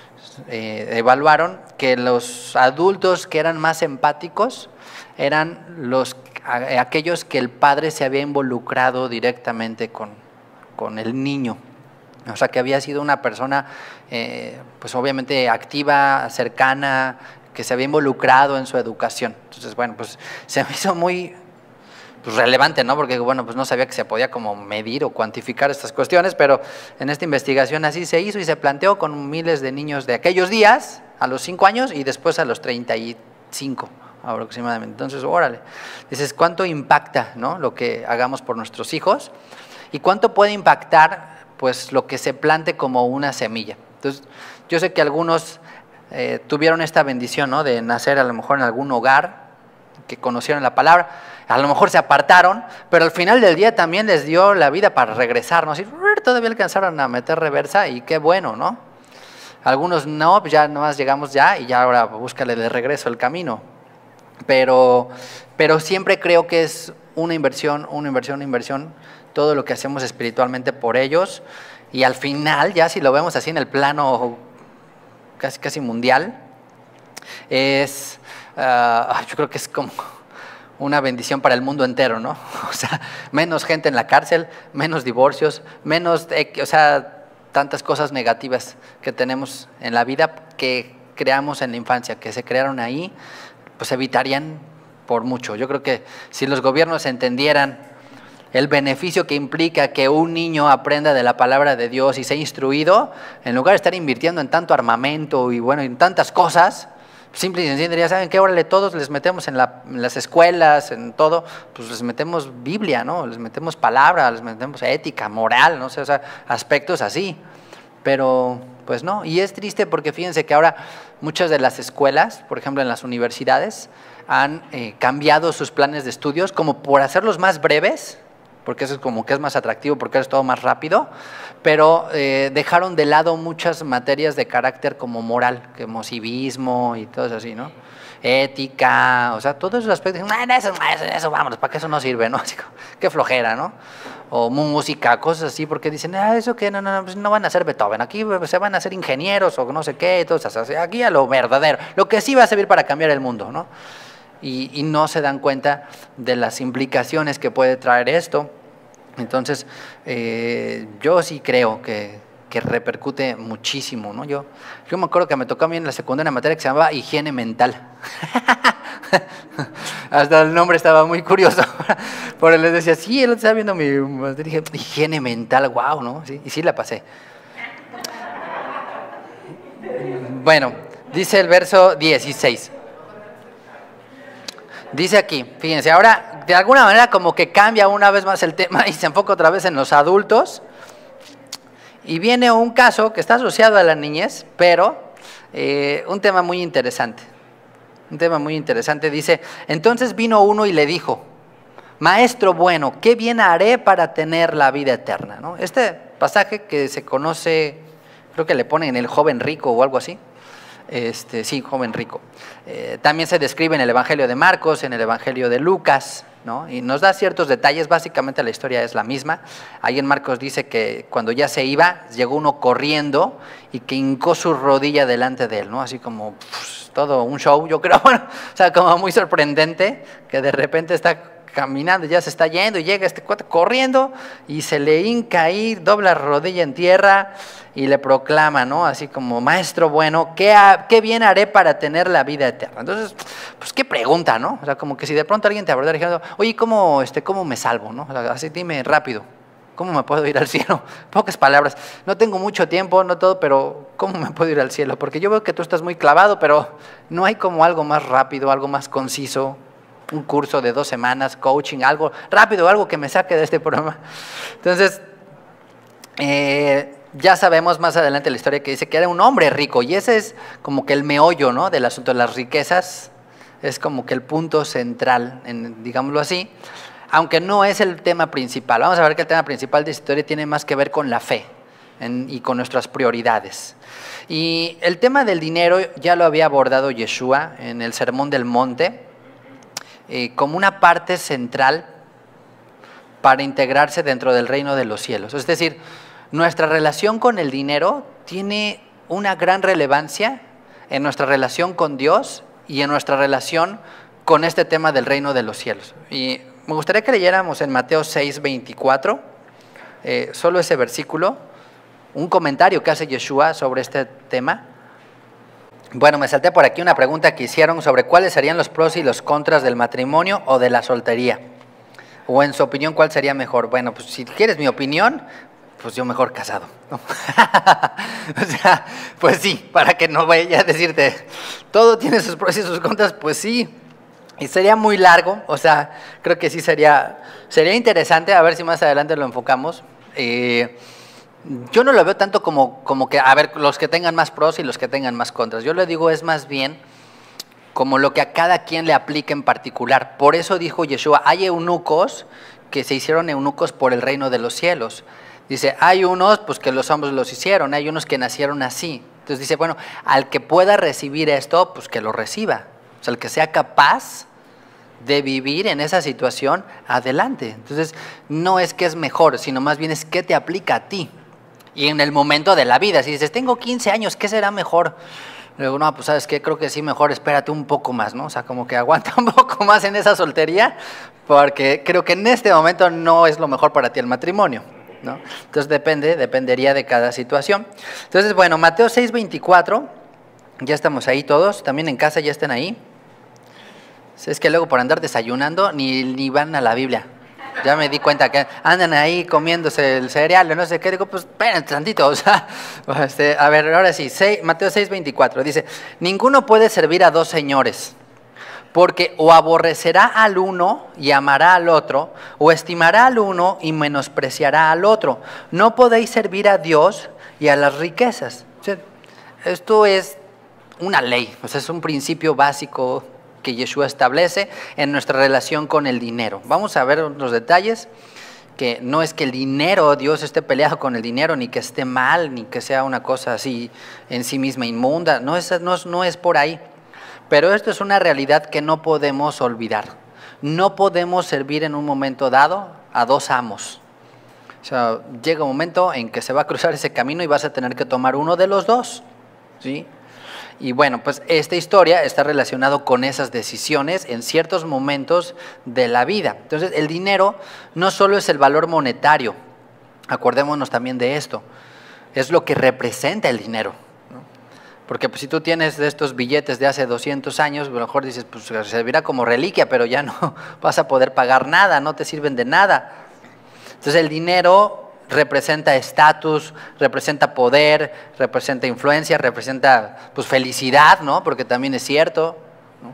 eh, evaluaron que los adultos que eran más empáticos eran los, a, aquellos que el padre se había involucrado directamente con, con el niño. O sea, que había sido una persona, eh, pues obviamente activa, cercana, que se había involucrado en su educación. Entonces, bueno, pues se me hizo muy pues, relevante, ¿no? Porque, bueno, pues no sabía que se podía como medir o cuantificar estas cuestiones, pero en esta investigación así se hizo y se planteó con miles de niños de aquellos días, a los cinco años y después a los treinta y cinco aproximadamente. Entonces, órale, dices, ¿cuánto impacta, ¿no?, lo que hagamos por nuestros hijos? ¿Y cuánto puede impactar pues lo que se plante como una semilla? Entonces, yo sé que algunos eh, tuvieron esta bendición, ¿no?, de nacer a lo mejor en algún hogar, que conocieron la palabra, a lo mejor se apartaron, pero al final del día también les dio la vida para regresar, ¿no? Así, todavía alcanzaron a meter reversa y qué bueno, ¿no? Algunos no, pues ya nomás llegamos ya y ya ahora búscale de regreso el camino. Pero, pero siempre creo que es una inversión, una inversión, una inversión, todo lo que hacemos espiritualmente por ellos, y al final, ya si lo vemos así en el plano casi, casi mundial, es, uh, yo creo que es como una bendición para el mundo entero, ¿no? O sea, menos gente en la cárcel, menos divorcios, menos, o sea, tantas cosas negativas que tenemos en la vida que creamos en la infancia, que se crearon ahí, pues evitarían por mucho. Yo creo que si los gobiernos entendieran el beneficio que implica que un niño aprenda de la palabra de Dios y sea instruido, en lugar de estar invirtiendo en tanto armamento y bueno, en tantas cosas, simple y sencillamente, ya saben que órale, todos les metemos en, la, en las escuelas, en todo, pues les metemos Biblia, ¿no? Les metemos palabra, les metemos ética, moral, no sé, o sea, aspectos así. Pero pues no, y es triste porque fíjense que ahora muchas de las escuelas, por ejemplo en las universidades, han eh, cambiado sus planes de estudios como por hacerlos más breves, porque eso es como que es más atractivo, porque es todo más rápido, pero eh, dejaron de lado muchas materias de carácter como moral, como civismo y todo eso así, ¿no? Ética, o sea, todos esos aspectos, no, eso, eso, eso, vámonos, ¿para qué eso no sirve, no? Así, qué flojera, ¿no? O música, cosas así, porque dicen, ah, eso que no, no, no, pues no van a ser Beethoven, aquí se van a hacer ingenieros o no sé qué, entonces, aquí a lo verdadero, lo que sí va a servir para cambiar el mundo, ¿no? Y, y no se dan cuenta de las implicaciones que puede traer esto. Entonces, eh, yo sí creo que, que repercute muchísimo, ¿no? Yo, yo me acuerdo que me tocó a mí en la secundaria una materia que se llamaba higiene mental. hasta el nombre estaba muy curioso. Por él les decía, sí, él estaba viendo mi... Dije, higiene mental, wow, ¿no? Sí, y sí la pasé. Bueno, dice el verso dieciséis. Dice aquí, fíjense, ahora de alguna manera como que cambia una vez más el tema y se enfoca otra vez en los adultos. Y viene un caso que está asociado a la niñez, pero eh, un tema muy interesante. Un tema muy interesante. Dice, entonces vino uno y le dijo, maestro bueno, ¿qué bien haré para tener la vida eterna? ¿No? Este pasaje que se conoce, creo que le ponen el joven rico o algo así. Este, sí, joven rico. Eh, también se describe en el Evangelio de Marcos, en el Evangelio de Lucas, ¿no? Y nos da ciertos detalles, básicamente la historia es la misma. Ahí en Marcos dice que cuando ya se iba, llegó uno corriendo y que hincó su rodilla delante de él, ¿no? Así como pues, todo un show, yo creo, bueno, o sea, como muy sorprendente, que de repente está caminando, ya se está yendo y llega este cuate corriendo y se le hinca ahí, dobla rodilla en tierra y le proclama, ¿no? Así como, maestro bueno, ¿qué, ha, ¿qué bien haré para tener la vida eterna? Entonces, pues qué pregunta, ¿no? O sea, como que si de pronto alguien te abordara diciendo, oye, ¿cómo, este, ¿cómo me salvo? ¿No? O sea, así dime rápido, ¿cómo me puedo ir al cielo? Pocas palabras, no tengo mucho tiempo, no todo, pero ¿cómo me puedo ir al cielo? Porque yo veo que tú estás muy clavado, pero no hay como algo más rápido, algo más conciso, un curso de dos semanas, coaching, algo rápido, algo que me saque de este programa. Entonces, eh, ya sabemos más adelante la historia que dice que era un hombre rico, y ese es como que el meollo, ¿no?, del asunto de las riquezas, es como que el punto central, en, digámoslo así, aunque no es el tema principal. Vamos a ver que el tema principal de esta historia tiene más que ver con la fe en, y con nuestras prioridades. Y el tema del dinero ya lo había abordado Yeshua en el Sermón del Monte, Eh, como una parte central para integrarse dentro del reino de los cielos. Es decir, nuestra relación con el dinero tiene una gran relevancia en nuestra relación con Dios y en nuestra relación con este tema del reino de los cielos. Y me gustaría que leyéramos en Mateo seis veinticuatro, eh, solo ese versículo, un comentario que hace Yeshua sobre este tema. Bueno, me salté por aquí una pregunta que hicieron sobre cuáles serían los pros y los contras del matrimonio o de la soltería. O en su opinión, ¿cuál sería mejor? Bueno, pues si quieres mi opinión, pues yo mejor casado, ¿no? O sea, pues sí, para que no vaya a decirte, todo tiene sus pros y sus contras, pues sí. Y sería muy largo, o sea, creo que sí sería, sería interesante, a ver si más adelante lo enfocamos. Eh, Yo no lo veo tanto como, como que, a ver, los que tengan más pros y los que tengan más contras. Yo le digo es más bien como lo que a cada quien le aplique en particular. Por eso dijo Yeshua, hay eunucos que se hicieron eunucos por el reino de los cielos. Dice, hay unos pues que los hombres los hicieron, hay unos que nacieron así. Entonces dice, bueno, al que pueda recibir esto, pues que lo reciba. O sea, el que sea capaz de vivir en esa situación, adelante. Entonces, no es que es mejor, sino más bien es que te aplica a ti. Y en el momento de la vida, si dices, tengo quince años, ¿qué será mejor? Luego, no, pues ¿sabes qué? Creo que sí, mejor espérate un poco más, ¿no? O sea, como que aguanta un poco más en esa soltería, porque creo que en este momento no es lo mejor para ti el matrimonio, ¿no? Entonces depende, dependería de cada situación. Entonces, bueno, Mateo seis veinticuatro, ya estamos ahí todos, también en casa ya están ahí. Es que luego por andar desayunando ni, ni van a la Biblia. Ya me di cuenta que andan ahí comiéndose el cereal, no sé qué. Digo, pues esperen tantito, o sea, este, a ver, ahora sí, seis, Mateo seis veinticuatro, dice, ninguno puede servir a dos señores, porque o aborrecerá al uno y amará al otro, o estimará al uno y menospreciará al otro. No podéis servir a Dios y a las riquezas. O sea, esto es una ley, o sea, es un principio básico que Yeshua establece en nuestra relación con el dinero. Vamos a ver los detalles, que no es que el dinero, Dios esté peleado con el dinero, ni que esté mal, ni que sea una cosa así en sí misma inmunda, no es, no, no es por ahí. Pero esto es una realidad que no podemos olvidar. No podemos servir en un momento dado a dos amos. O sea, llega un momento en que se va a cruzar ese camino y vas a tener que tomar uno de los dos, ¿sí? Y bueno, pues esta historia está relacionada con esas decisiones en ciertos momentos de la vida. Entonces, el dinero no solo es el valor monetario, acordémonos también de esto, es lo que representa el dinero, ¿no? Porque pues, si tú tienes de estos billetes de hace doscientos años, a lo mejor dices, pues servirá como reliquia, pero ya no vas a poder pagar nada, no te sirven de nada. Entonces el dinero representa estatus, representa poder, representa influencia, representa pues felicidad, ¿no? Porque también es cierto, ¿no?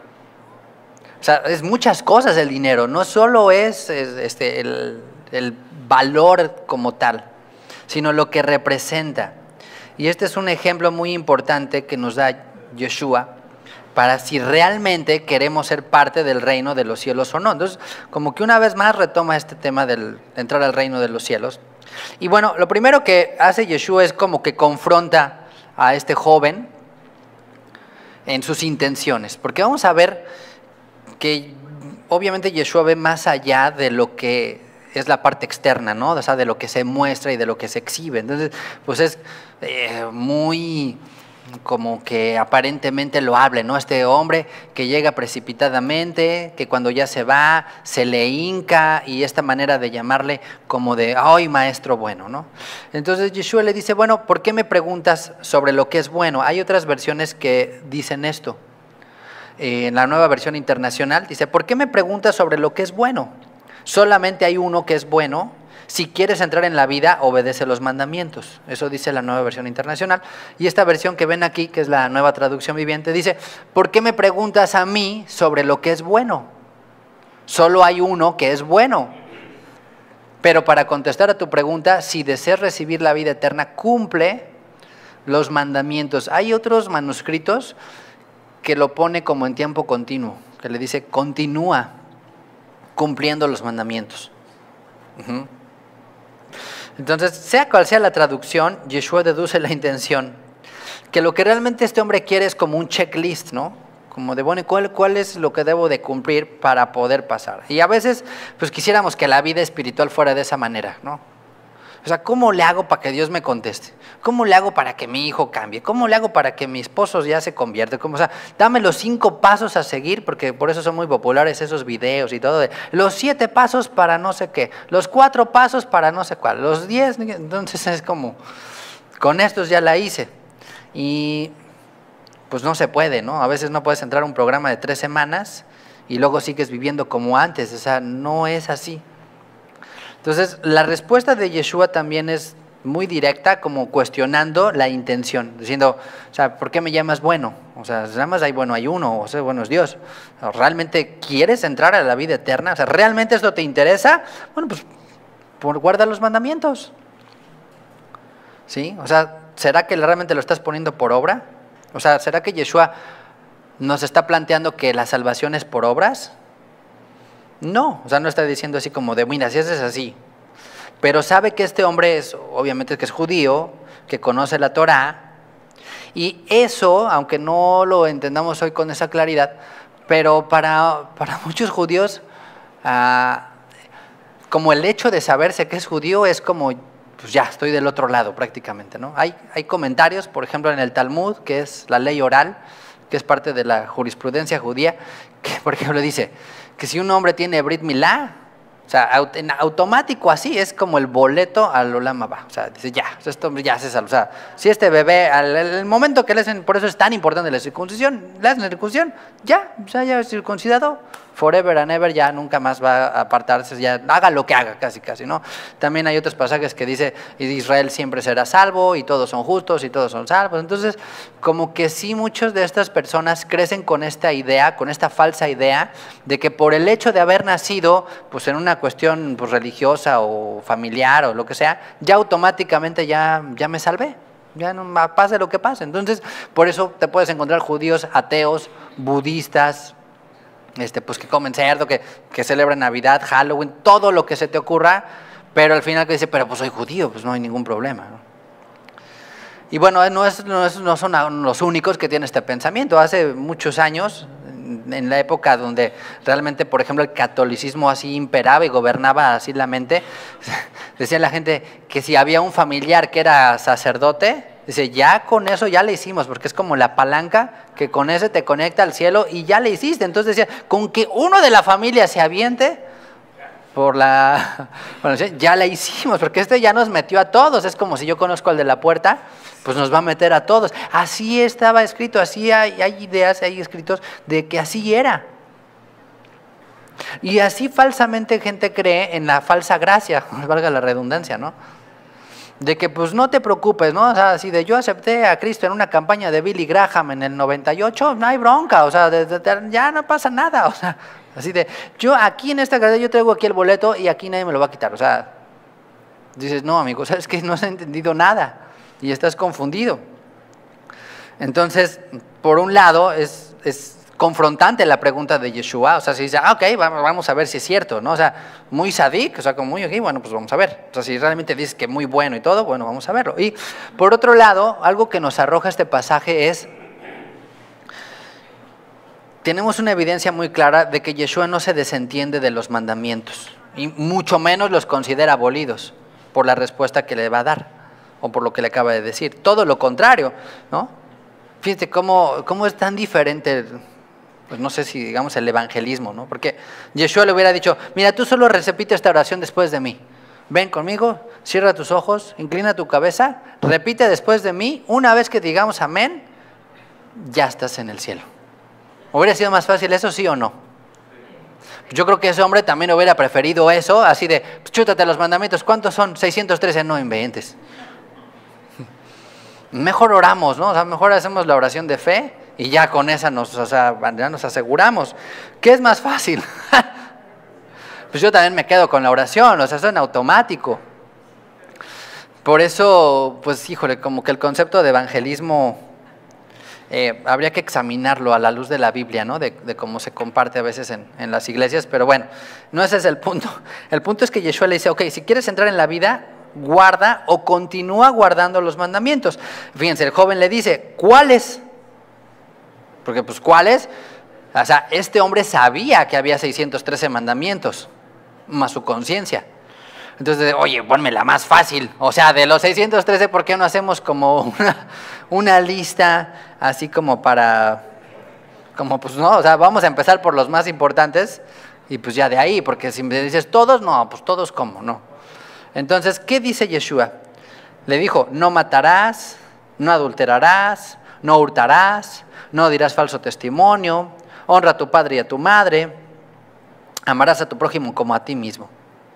O sea, es muchas cosas el dinero, no solo es, es este, el, el valor como tal, sino lo que representa. Y este es un ejemplo muy importante que nos da Yeshua para si realmente queremos ser parte del reino de los cielos o no. Entonces, como que una vez más retoma este tema del entrar al reino de los cielos. Y bueno, lo primero que hace Yeshua es como que confronta a este joven en sus intenciones, porque vamos a ver que obviamente Yeshua ve más allá de lo que es la parte externa, ¿no? O sea, de lo que se muestra y de lo que se exhibe. Entonces, pues es eh, muy como que aparentemente loable, ¿no? Este hombre que llega precipitadamente, que cuando ya se va, se le hinca, y esta manera de llamarle como de, ¡ay, maestro bueno!, ¿no? Entonces Yeshua le dice, bueno, ¿por qué me preguntas sobre lo que es bueno? Hay otras versiones que dicen esto. Eh, en la Nueva Versión Internacional dice, ¿por qué me preguntas sobre lo que es bueno? Solamente hay uno que es bueno. Si quieres entrar en la vida, obedece los mandamientos. Eso dice la Nueva Versión Internacional. Y esta versión que ven aquí, que es la Nueva Traducción Viviente, dice, ¿por qué me preguntas a mí sobre lo que es bueno? Solo hay uno que es bueno. Pero para contestar a tu pregunta, si deseas recibir la vida eterna, cumple los mandamientos. Hay otros manuscritos que lo pone como en tiempo continuo, que le dice, continúa cumpliendo los mandamientos. Uh-huh. Entonces, sea cual sea la traducción, Yeshua deduce la intención, que lo que realmente este hombre quiere es como un checklist, ¿no? Como de, bueno, ¿cuál, cuál es lo que debo de cumplir para poder pasar? Y a veces, pues quisiéramos que la vida espiritual fuera de esa manera, ¿no? O sea, ¿cómo le hago para que Dios me conteste? ¿Cómo le hago para que mi hijo cambie? ¿Cómo le hago para que mi esposo ya se convierta? ¿Cómo? O sea, dame los cinco pasos a seguir, porque por eso son muy populares esos videos y todo. De, los siete pasos para no sé qué, los cuatro pasos para no sé cuál, los diez. Entonces es como, con estos ya la hice. Y pues no se puede, ¿no? A veces no puedes entrar a un programa de tres semanas y luego sigues viviendo como antes. O sea, no es así. Entonces, la respuesta de Yeshua también es muy directa, como cuestionando la intención, diciendo, o sea, ¿por qué me llamas bueno? O sea, nada más hay bueno, hay uno, o sea, bueno es Dios. ¿Realmente quieres entrar a la vida eterna? O sea, ¿realmente esto te interesa? Bueno, pues, pues guarda los mandamientos. ¿Sí? O sea, ¿será que realmente lo estás poniendo por obra? O sea, ¿será que Yeshua nos está planteando que la salvación es por obras? No, o sea, no está diciendo así como de, mira, si haces así. Pero sabe que este hombre es, obviamente, que es judío, que conoce la Torá, y eso, aunque no lo entendamos hoy con esa claridad, pero para, para muchos judíos, ah, como el hecho de saberse que es judío es como, pues ya, estoy del otro lado prácticamente, ¿no? Hay, hay comentarios, por ejemplo, en el Talmud, que es la ley oral, que es parte de la jurisprudencia judía, que, por ejemplo, dice que si un hombre tiene Brit Milá, o sea, en automático así, es como el boleto al Olam Abba. O sea, dice, ya, este hombre ya se salva. O sea, si este bebé, al el momento que le hacen, por eso es tan importante la circuncisión, le hacen la circuncisión, ya, o sea, ya es circuncidado, forever and ever, ya nunca más va a apartarse, ya haga lo que haga, casi, casi, ¿no? También hay otros pasajes que dice, Israel siempre será salvo, y todos son justos, y todos son salvos. Entonces, como que sí, muchas de estas personas crecen con esta idea, con esta falsa idea, de que por el hecho de haber nacido, pues en una cuestión pues, religiosa o familiar o lo que sea, ya automáticamente ya, ya me salvé. Ya no pase lo que pase. Entonces, por eso te puedes encontrar judíos, ateos, budistas, este, pues que comen cerdo, que, que celebran Navidad, Halloween, todo lo que se te ocurra, pero al final que dice, pero pues soy judío, pues no hay ningún problema, ¿no? Y bueno, no, es, no, es, no son los únicos que tienen este pensamiento. Hace muchos años, en la época donde realmente, por ejemplo, el catolicismo así imperaba y gobernaba así la mente, decía la gente que si había un familiar que era sacerdote, dice, ya con eso ya le hicimos, porque es como la palanca que con ese te conecta al cielo y ya le hiciste. Entonces decía, con que uno de la familia se aviente, por la... Bueno, ya la hicimos, porque este ya nos metió a todos. Es como si yo conozco al de la puerta, pues nos va a meter a todos. Así estaba escrito, así hay, hay ideas, hay escritos de que así era. Y así falsamente gente cree en la falsa gracia, valga la redundancia, ¿no? De que pues no te preocupes, ¿no? O sea, así de yo acepté a Cristo en una campaña de Billy Graham en el noventa y ocho, no hay bronca, o sea, de, de, de, ya no pasa nada, o sea, así de, yo aquí en esta carrera yo traigo aquí el boleto y aquí nadie me lo va a quitar, o sea, dices, no amigo, sabes que no has entendido nada y estás confundido. Entonces, por un lado, es, es confrontante la pregunta de Yeshua, o sea, si dice, ah, ok, vamos a ver si es cierto, ¿no? O sea, muy sadik, o sea, como muy, ok, bueno, pues vamos a ver. O sea, si realmente dices que muy bueno y todo, bueno, vamos a verlo. Y por otro lado, algo que nos arroja este pasaje es, tenemos una evidencia muy clara de que Yeshua no se desentiende de los mandamientos, y mucho menos los considera abolidos por la respuesta que le va a dar, o por lo que le acaba de decir. Todo lo contrario, ¿no? Fíjate cómo, cómo es tan diferente, pues no sé si digamos el evangelismo, ¿no? Porque Yeshua le hubiera dicho, mira, tú solo repite esta oración después de mí. Ven conmigo, cierra tus ojos, inclina tu cabeza, repite después de mí, una vez que digamos amén, ya estás en el cielo. ¿Hubiera sido más fácil eso, sí o no? Yo creo que ese hombre también hubiera preferido eso, así de, pues, chútate los mandamientos, ¿cuántos son? seiscientos trece, no inventes. Mejor oramos, ¿no? O sea, mejor hacemos la oración de fe y ya con esa nos, o sea, ya nos aseguramos. ¿Qué es más fácil? Pues yo también me quedo con la oración, o sea, eso en automático. Por eso, pues híjole, como que el concepto de evangelismo eh, habría que examinarlo a la luz de la Biblia, ¿no? De, de cómo se comparte a veces en, en las iglesias, pero bueno, no ese es el punto. El punto es que Yeshua le dice, ok, si quieres entrar en la vida, guarda o continúa guardando los mandamientos. Fíjense, el joven le dice, ¿cuáles? Porque pues, ¿cuáles? O sea, este hombre sabía que había seiscientos trece mandamientos, más su conciencia. Entonces, oye, ponme la más fácil. O sea, de los seiscientos trece, ¿por qué no hacemos como una, una lista así como para, como pues no, o sea, vamos a empezar por los más importantes y pues ya de ahí, porque si me dices todos, no, pues todos cómo, no. Entonces, ¿qué dice Yeshua? Le dijo, no matarás, no adulterarás, no hurtarás, no dirás falso testimonio, honra a tu padre y a tu madre, amarás a tu prójimo como a ti mismo.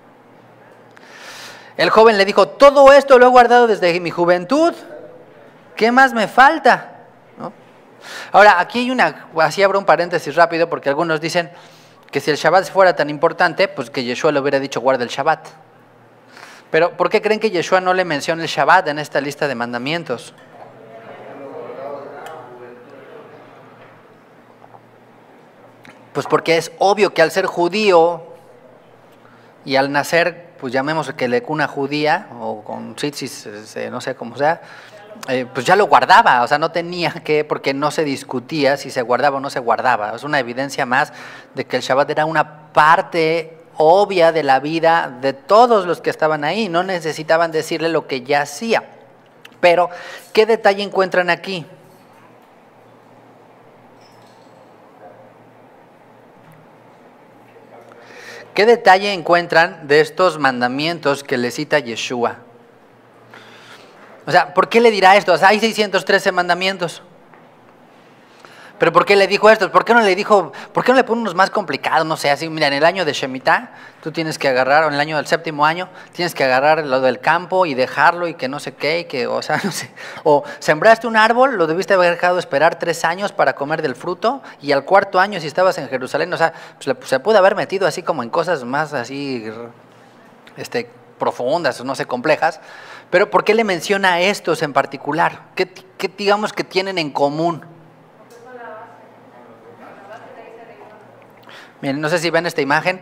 El joven le dijo, todo esto lo he guardado desde mi juventud, ¿qué más me falta? ¿No? Ahora, aquí hay una, así abro un paréntesis rápido, porque algunos dicen que si el Shabbat fuera tan importante, pues que Yeshua le hubiera dicho, guarda el Shabbat. Pero, ¿por qué creen que Yeshua no le menciona el Shabbat en esta lista de mandamientos? Pues porque es obvio que al ser judío y al nacer, pues llamémosle que de cuna judía o con tzitzis, no sé cómo sea, eh, pues ya lo guardaba, o sea, no tenía que, porque no se discutía si se guardaba o no se guardaba. Es una evidencia más de que el Shabbat era una parte obvia de la vida de todos los que estaban ahí, no necesitaban decirle lo que ya hacía. Pero, ¿qué detalle encuentran aquí? ¿Qué detalle encuentran de estos mandamientos que le cita Yeshua? O sea, ¿por qué le dirá esto? O sea, hay seiscientos trece mandamientos. ¿Pero por qué le dijo esto? ¿Por qué no le dijo, por qué no le pone unos más complicados? No sé, así, mira, en el año de Shemitah, tú tienes que agarrar, o en el año del séptimo año, tienes que agarrar lo del campo y dejarlo y que no sé qué, y que, o sea, no sé. O sembraste un árbol, lo debiste haber dejado esperar tres años para comer del fruto, y al cuarto año, si estabas en Jerusalén, o sea, pues, se pudo haber metido así como en cosas más así, este, profundas, no sé, complejas. Pero ¿por qué le menciona a estos en particular? ¿Qué, qué digamos que tienen en común? Miren, no sé si ven esta imagen.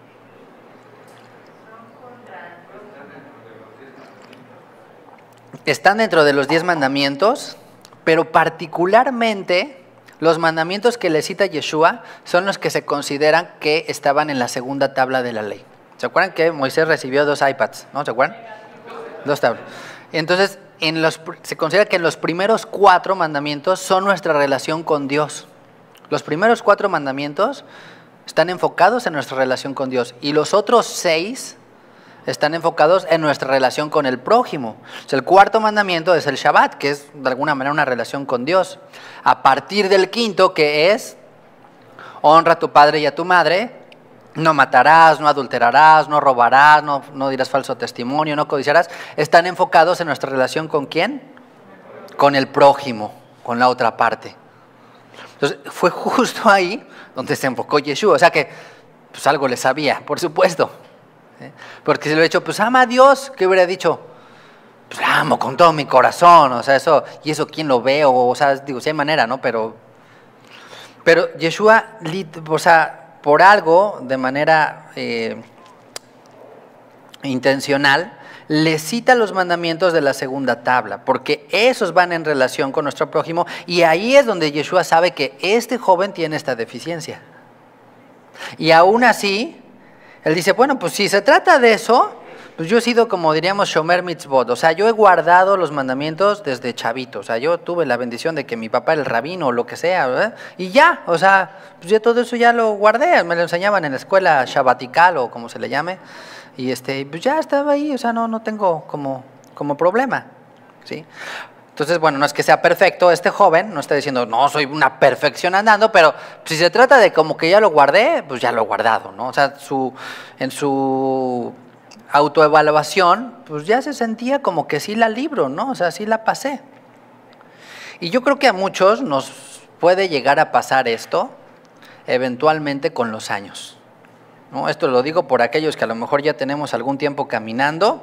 Están dentro de los diez mandamientos, pero particularmente los mandamientos que le cita Yeshua son los que se consideran que estaban en la segunda tabla de la ley. ¿Se acuerdan que Moisés recibió dos iPads? ¿No? ¿Se acuerdan? Dos tablas. Entonces, en los, se considera que los primeros cuatro mandamientos son nuestra relación con Dios. Los primeros cuatro mandamientos están enfocados en nuestra relación con Dios. Y los otros seis están enfocados en nuestra relación con el prójimo. O sea, el cuarto mandamiento es el Shabbat, que es de alguna manera una relación con Dios. A partir del quinto, que es honra a tu padre y a tu madre, no matarás, no adulterarás, no robarás, no, no dirás falso testimonio, no codiciarás, están enfocados en nuestra relación ¿con quién? Con el prójimo, con la otra parte. Entonces, fue justo ahí donde se enfocó Yeshua. O sea que, pues algo le sabía, por supuesto. ¿Eh? Porque si lo he hecho, pues ama a Dios, ¿qué hubiera dicho? Pues la amo con todo mi corazón, o sea, eso, y eso quién lo ve, o, o sea, digo, si hay manera, ¿no? Pero, pero Yeshua, o sea, por algo, de manera eh, intencional, le cita los mandamientos de la segunda tabla, porque esos van en relación con nuestro prójimo, y ahí es donde Yeshua sabe que este joven tiene esta deficiencia. Y aún así, él dice, bueno, pues si se trata de eso, pues yo he sido, como diríamos, Shomer Mitzvot, o sea, yo he guardado los mandamientos desde chavito, o sea, yo tuve la bendición de que mi papá era el rabino o lo que sea, ¿verdad? Y ya, o sea, pues yo todo eso ya lo guardé, me lo enseñaban en la escuela shabbatical o como se le llame, y este, pues ya estaba ahí, o sea, no, no tengo como, como problema, ¿sí? Entonces, bueno, no es que sea perfecto este joven, no está diciendo, no, soy una perfección andando, pero si se trata de como que ya lo guardé, pues ya lo he guardado, ¿no? O sea, su, en su autoevaluación, pues ya se sentía como que sí la libro, ¿no? O sea, sí la pasé. Y yo creo que a muchos nos puede llegar a pasar esto, eventualmente con los años, ¿no? Esto lo digo por aquellos que a lo mejor ya tenemos algún tiempo caminando,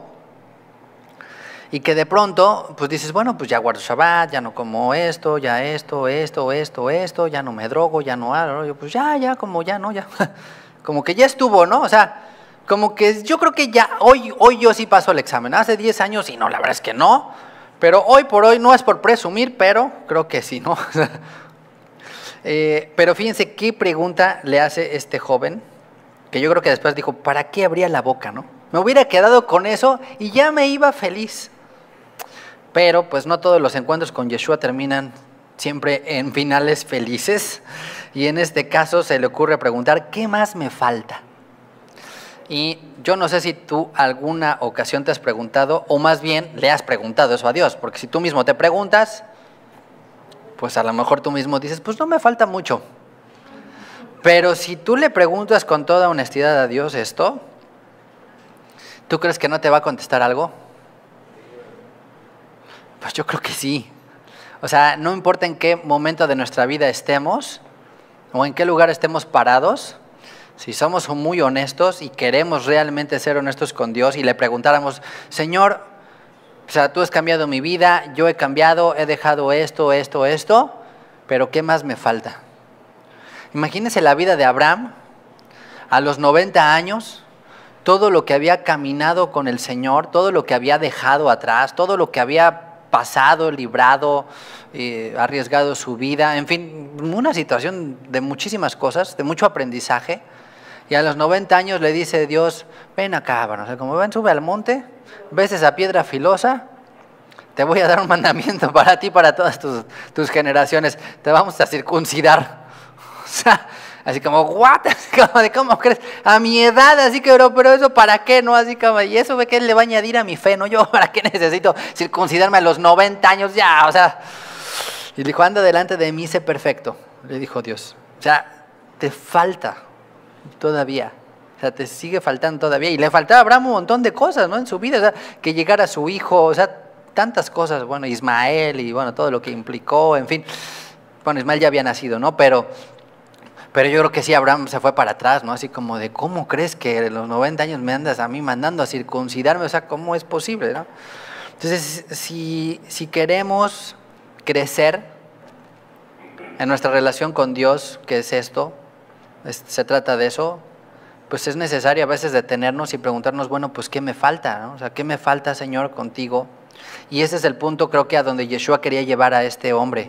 y que de pronto, pues dices, bueno, pues ya guardo Shabbat, ya no como esto, ya esto, esto, esto, esto, ya no me drogo, ya no hago, yo pues ya, ya, como ya, no, ya, como que ya estuvo, ¿no? O sea, como que yo creo que ya, hoy, hoy yo sí paso el examen, hace diez años y no, la verdad es que no, pero hoy por hoy no es por presumir, pero creo que sí, ¿no? eh, pero fíjense qué pregunta le hace este joven, que yo creo que después dijo, ¿para qué abría la boca, no? Me hubiera quedado con eso y ya me iba feliz. Pero pues no todos los encuentros con Yeshua terminan siempre en finales felices. Y en este caso se le ocurre preguntar, ¿qué más me falta? Y yo no sé si tú alguna ocasión te has preguntado, o más bien le has preguntado eso a Dios. Porque si tú mismo te preguntas, pues a lo mejor tú mismo dices, pues no me falta mucho. Pero si tú le preguntas con toda honestidad a Dios esto, ¿tú crees que no te va a contestar algo? Pues yo creo que sí. O sea, no importa en qué momento de nuestra vida estemos o en qué lugar estemos parados, si somos muy honestos y queremos realmente ser honestos con Dios y le preguntáramos, Señor, o sea, tú has cambiado mi vida, yo he cambiado, he dejado esto, esto, esto, pero ¿qué más me falta? Imagínense la vida de Abraham a los noventa años, todo lo que había caminado con el Señor, todo lo que había dejado atrás, todo lo que había pasado, librado, eh, arriesgado su vida, en fin, una situación de muchísimas cosas, de mucho aprendizaje. Y a los noventa años le dice Dios, ven acá, bueno, o sea, como ven, sube al monte, ves esa piedra filosa, te voy a dar un mandamiento para ti, para todas tus, tus generaciones, te vamos a circuncidar. O sea, así como, what? Así como de, ¿cómo crees? A mi edad, así que, pero, pero eso ¿para qué? No, así como, y eso ve que le va a añadir a mi fe, ¿no? Yo, ¿para qué necesito circuncidarme a los noventa años ya? O sea, y dijo, anda delante de mí, sé perfecto, le dijo Dios. O sea, te falta todavía, o sea, te sigue faltando todavía. Y le faltaba a Abraham un montón de cosas, ¿no? En su vida, o sea, que llegara su hijo, o sea, tantas cosas, bueno, Ismael y bueno, todo lo que implicó, en fin. Bueno, Ismael ya había nacido, ¿no? Pero... Pero yo creo que sí, Abraham se fue para atrás, ¿no? Así como de, ¿cómo crees que a los noventa años me andas a mí mandando a circuncidarme? O sea, ¿cómo es posible, no? Entonces, si, si queremos crecer en nuestra relación con Dios, ¿qué es esto? Es, se trata de eso, pues es necesario a veces detenernos y preguntarnos, bueno, pues ¿qué me falta, no? O sea, ¿qué me falta, Señor, contigo? Y ese es el punto, creo que a donde Yeshua quería llevar a este hombre.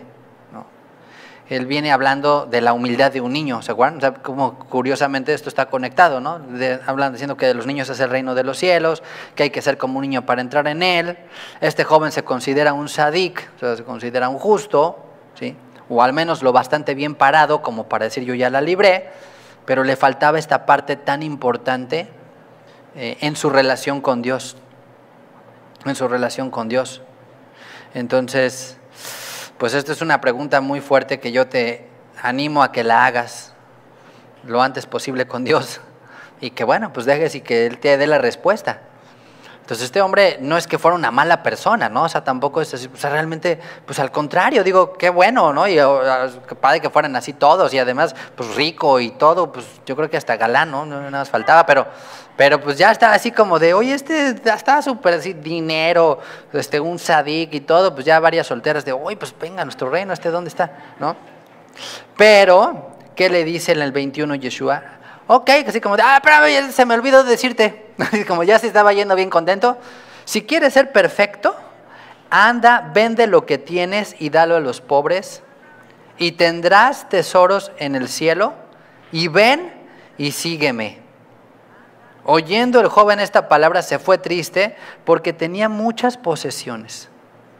Él viene hablando de la humildad de un niño, ¿se acuerdan? O sea, como curiosamente esto está conectado, ¿no? De, hablan diciendo que de los niños es el reino de los cielos, que hay que ser como un niño para entrar en él. Este joven se considera un sadik, o sea, se considera un justo, ¿sí? O al menos lo bastante bien parado como para decir yo ya la libré, pero le faltaba esta parte tan importante eh, en su relación con Dios, en su relación con Dios. Entonces, pues esta es una pregunta muy fuerte que yo te animo a que la hagas lo antes posible con Dios y que bueno, pues dejes y que Él te dé la respuesta. Entonces este hombre no es que fuera una mala persona, ¿no? O sea, tampoco es así, o sea, realmente, pues al contrario, digo, qué bueno, ¿no? Y oh, qué padre que fueran así todos y además, pues rico y todo, pues yo creo que hasta galán, ¿no? No nada más faltaba, pero, pero pues ya está así como de, oye, este está súper así, dinero, este, un sadik y todo, pues ya varias solteras de, oye, pues venga, nuestro reino, ¿este dónde está? ¿No? Pero, ¿qué le dice en el veintiuno Yeshua? Ok, así como de, ah, espérame, se me olvidó decirte, como ya se estaba yendo bien contento, si quieres ser perfecto, anda, vende lo que tienes y dalo a los pobres, y tendrás tesoros en el cielo, y ven y sígueme. Oyendo el joven esta palabra se fue triste porque tenía muchas posesiones.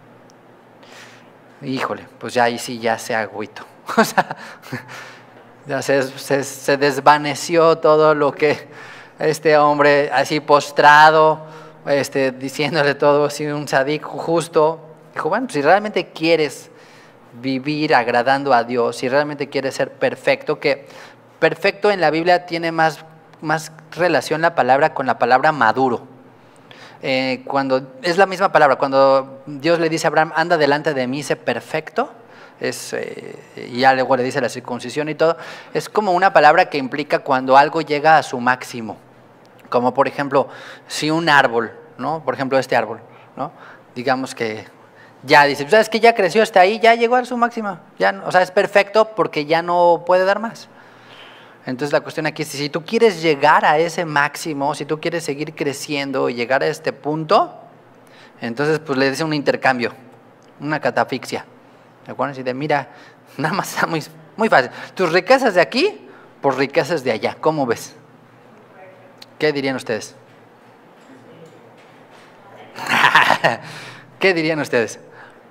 Híjole, pues ya ahí sí ya se agüito. O sea, ya se, se, se desvaneció todo lo que este hombre así postrado, este, diciéndole todo así, un sadik justo. Dijo, bueno, si realmente quieres vivir agradando a Dios, si realmente quieres ser perfecto, que perfecto en la Biblia tiene más, más relación la palabra con la palabra maduro. Eh, cuando es la misma palabra, cuando Dios le dice a Abraham, anda delante de mí, sé perfecto, es, eh, y ya luego le dice la circuncisión y todo, es como una palabra que implica cuando algo llega a su máximo, como por ejemplo, si un árbol, ¿no? Por ejemplo este árbol, ¿no? Digamos que ya dice, ¿sabes que ya creció hasta ahí, ya llegó a su máxima? Ya, o sea, es perfecto porque ya no puede dar más. Entonces la cuestión aquí es, si tú quieres llegar a ese máximo, si tú quieres seguir creciendo y llegar a este punto, entonces pues le dice un intercambio, una catafixia. ¿De acuerdo? Así de, mira, nada más está muy, muy fácil. Tus riquezas de aquí, por riquezas de allá. ¿Cómo ves? ¿Qué dirían ustedes? ¿Qué dirían ustedes?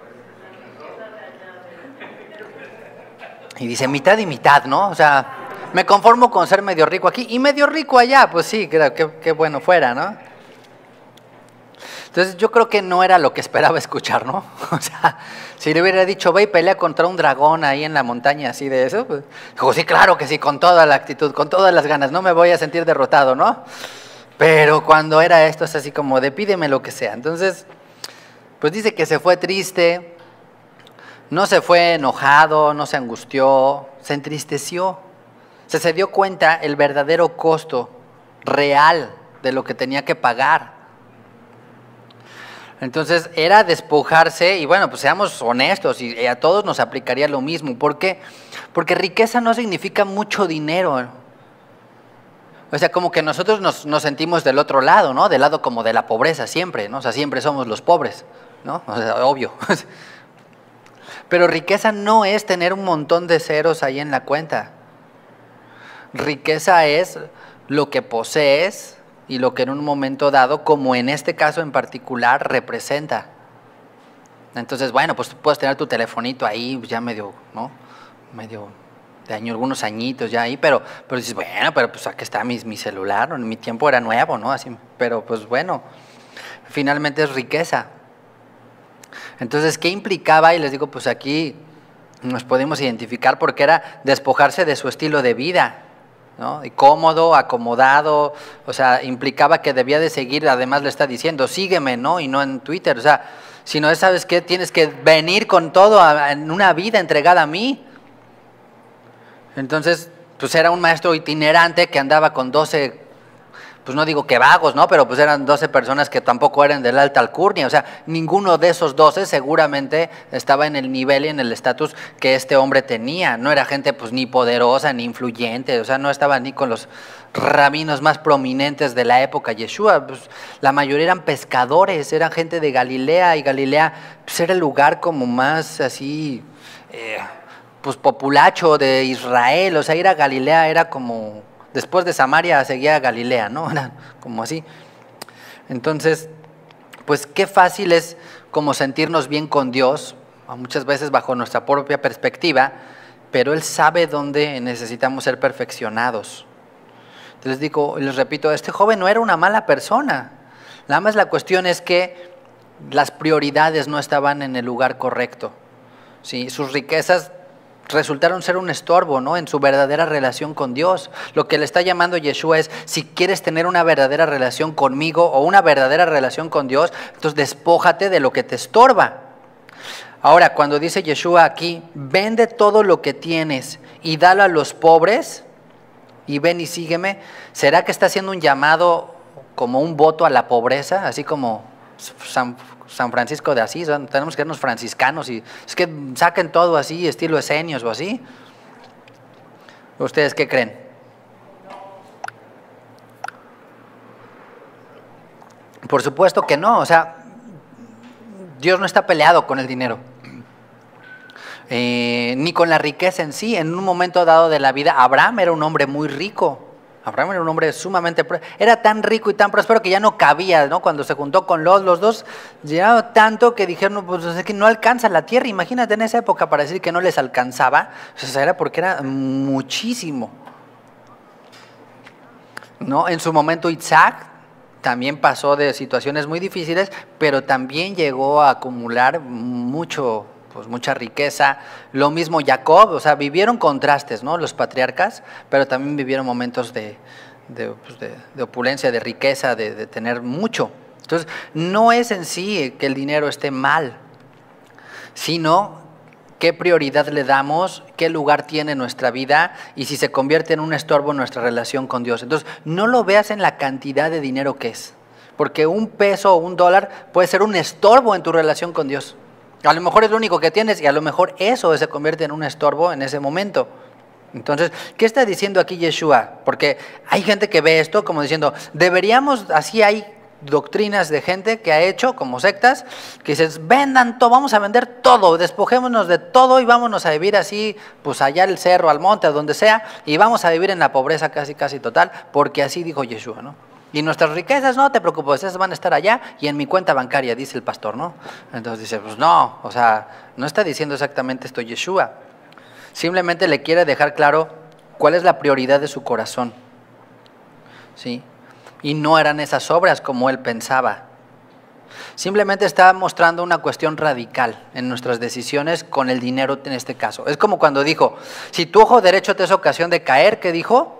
Y dice, mitad y mitad, ¿no? O sea, me conformo con ser medio rico aquí y medio rico allá. Pues sí, creo que qué bueno fuera, ¿no? Entonces yo creo que no era lo que esperaba escuchar, ¿no? O sea, si le hubiera dicho, ve y pelea contra un dragón ahí en la montaña, así de eso, pues dijo, sí, claro que sí, con toda la actitud, con todas las ganas, no me voy a sentir derrotado, ¿no? Pero cuando era esto es así como de pídeme lo que sea. Entonces, pues dice que se fue triste, no se fue enojado, no se angustió, se entristeció. Se, se dio cuenta el verdadero costo real de lo que tenía que pagar. Entonces era despojarse, y bueno, pues seamos honestos, y a todos nos aplicaría lo mismo. ¿Por qué? Porque riqueza no significa mucho dinero. O sea, como que nosotros nos, nos sentimos del otro lado, ¿no? Del lado como de la pobreza siempre, ¿no? O sea, siempre somos los pobres, ¿no? O sea, obvio. Pero riqueza no es tener un montón de ceros ahí en la cuenta. Riqueza es lo que posees y lo que en un momento dado, como en este caso en particular, representa. Entonces, bueno, pues puedes tener tu telefonito ahí, ya medio, ¿no? Medio de año, algunos añitos ya ahí, pero, pero dices, bueno, pero pues aquí está mi, mi celular, en mi tiempo era nuevo, ¿no? Así, pero pues bueno, finalmente es riqueza. Entonces, ¿qué implicaba? Y les digo, pues aquí nos podemos identificar porque era despojarse de su estilo de vida, ¿no? Y cómodo, acomodado, o sea, implicaba que debía de seguir, además le está diciendo, sígueme, ¿no? Y no en Twitter, o sea, si no, ¿sabes qué? Tienes que venir con todo a, en una vida entregada a mí. Entonces, pues era un maestro itinerante que andaba con doce, pues no digo que vagos, ¿no? Pero pues eran doce personas que tampoco eran de la alta alcurnia, o sea, ninguno de esos doce seguramente estaba en el nivel y en el estatus que este hombre tenía, no era gente pues ni poderosa ni influyente, o sea, no estaba ni con los rabinos más prominentes de la época Yeshua, pues la mayoría eran pescadores, eran gente de Galilea, y Galilea pues era el lugar como más así, eh, pues populacho de Israel, o sea, ir a Galilea era como... Después de Samaria seguía Galilea, ¿no? Era como así. Entonces, pues qué fácil es como sentirnos bien con Dios, muchas veces bajo nuestra propia perspectiva, pero Él sabe dónde necesitamos ser perfeccionados. Les digo, les repito, este joven no era una mala persona. Nada más la cuestión es que las prioridades no estaban en el lugar correcto. ¿Sí? Sus riquezas resultaron ser un estorbo, ¿no?, en su verdadera relación con Dios. Lo que le está llamando Yeshua es, si quieres tener una verdadera relación conmigo o una verdadera relación con Dios, entonces despójate de lo que te estorba. Ahora, cuando dice Yeshua aquí, vende todo lo que tienes y dalo a los pobres y ven y sígueme, ¿será que está haciendo un llamado como un voto a la pobreza? Así como San, San Francisco de Asís, ¿no? Tenemos que sernos franciscanos y es que saquen todo así, estilo esenios o así. ¿Ustedes qué creen? Por supuesto que no, o sea, Dios no está peleado con el dinero, eh, ni con la riqueza en sí. En un momento dado de la vida, Abraham era un hombre muy rico. Abraham era un hombre sumamente, era tan rico y tan próspero que ya no cabía, ¿no? Cuando se juntó con Lot, los dos llegaron tanto que dijeron, pues es que no alcanza la tierra. Imagínate en esa época para decir que no les alcanzaba, o sea, era porque era muchísimo, ¿no? En su momento Isaac también pasó de situaciones muy difíciles, pero también llegó a acumular mucho, pues mucha riqueza. Lo mismo Jacob, o sea, vivieron contrastes, ¿no?, los patriarcas, pero también vivieron momentos de, de, pues de, de opulencia, de riqueza, de, de tener mucho. Entonces, no es en sí que el dinero esté mal, sino qué prioridad le damos, qué lugar tiene en nuestra vida y si se convierte en un estorbo en nuestra relación con Dios. Entonces, no lo veas en la cantidad de dinero que es, porque un peso o un dólar puede ser un estorbo en tu relación con Dios. A lo mejor es lo único que tienes y a lo mejor eso se convierte en un estorbo en ese momento. Entonces, ¿qué está diciendo aquí Yeshua? Porque hay gente que ve esto como diciendo, deberíamos, así hay doctrinas de gente que ha hecho como sectas, que dices, vendan todo, vamos a vender todo, despojémonos de todo y vámonos a vivir así, pues allá al cerro, al monte, a donde sea, y vamos a vivir en la pobreza casi casi total, porque así dijo Yeshua, ¿no? Y nuestras riquezas, no te preocupes, esas van a estar allá y en mi cuenta bancaria, dice el pastor, ¿no? Entonces dice, pues no, o sea, no está diciendo exactamente esto Yeshua. Simplemente le quiere dejar claro cuál es la prioridad de su corazón, ¿sí? Y no eran esas obras como él pensaba. Simplemente está mostrando una cuestión radical en nuestras decisiones con el dinero en este caso. Es como cuando dijo, si tu ojo derecho te es ocasión de caer, ¿qué dijo?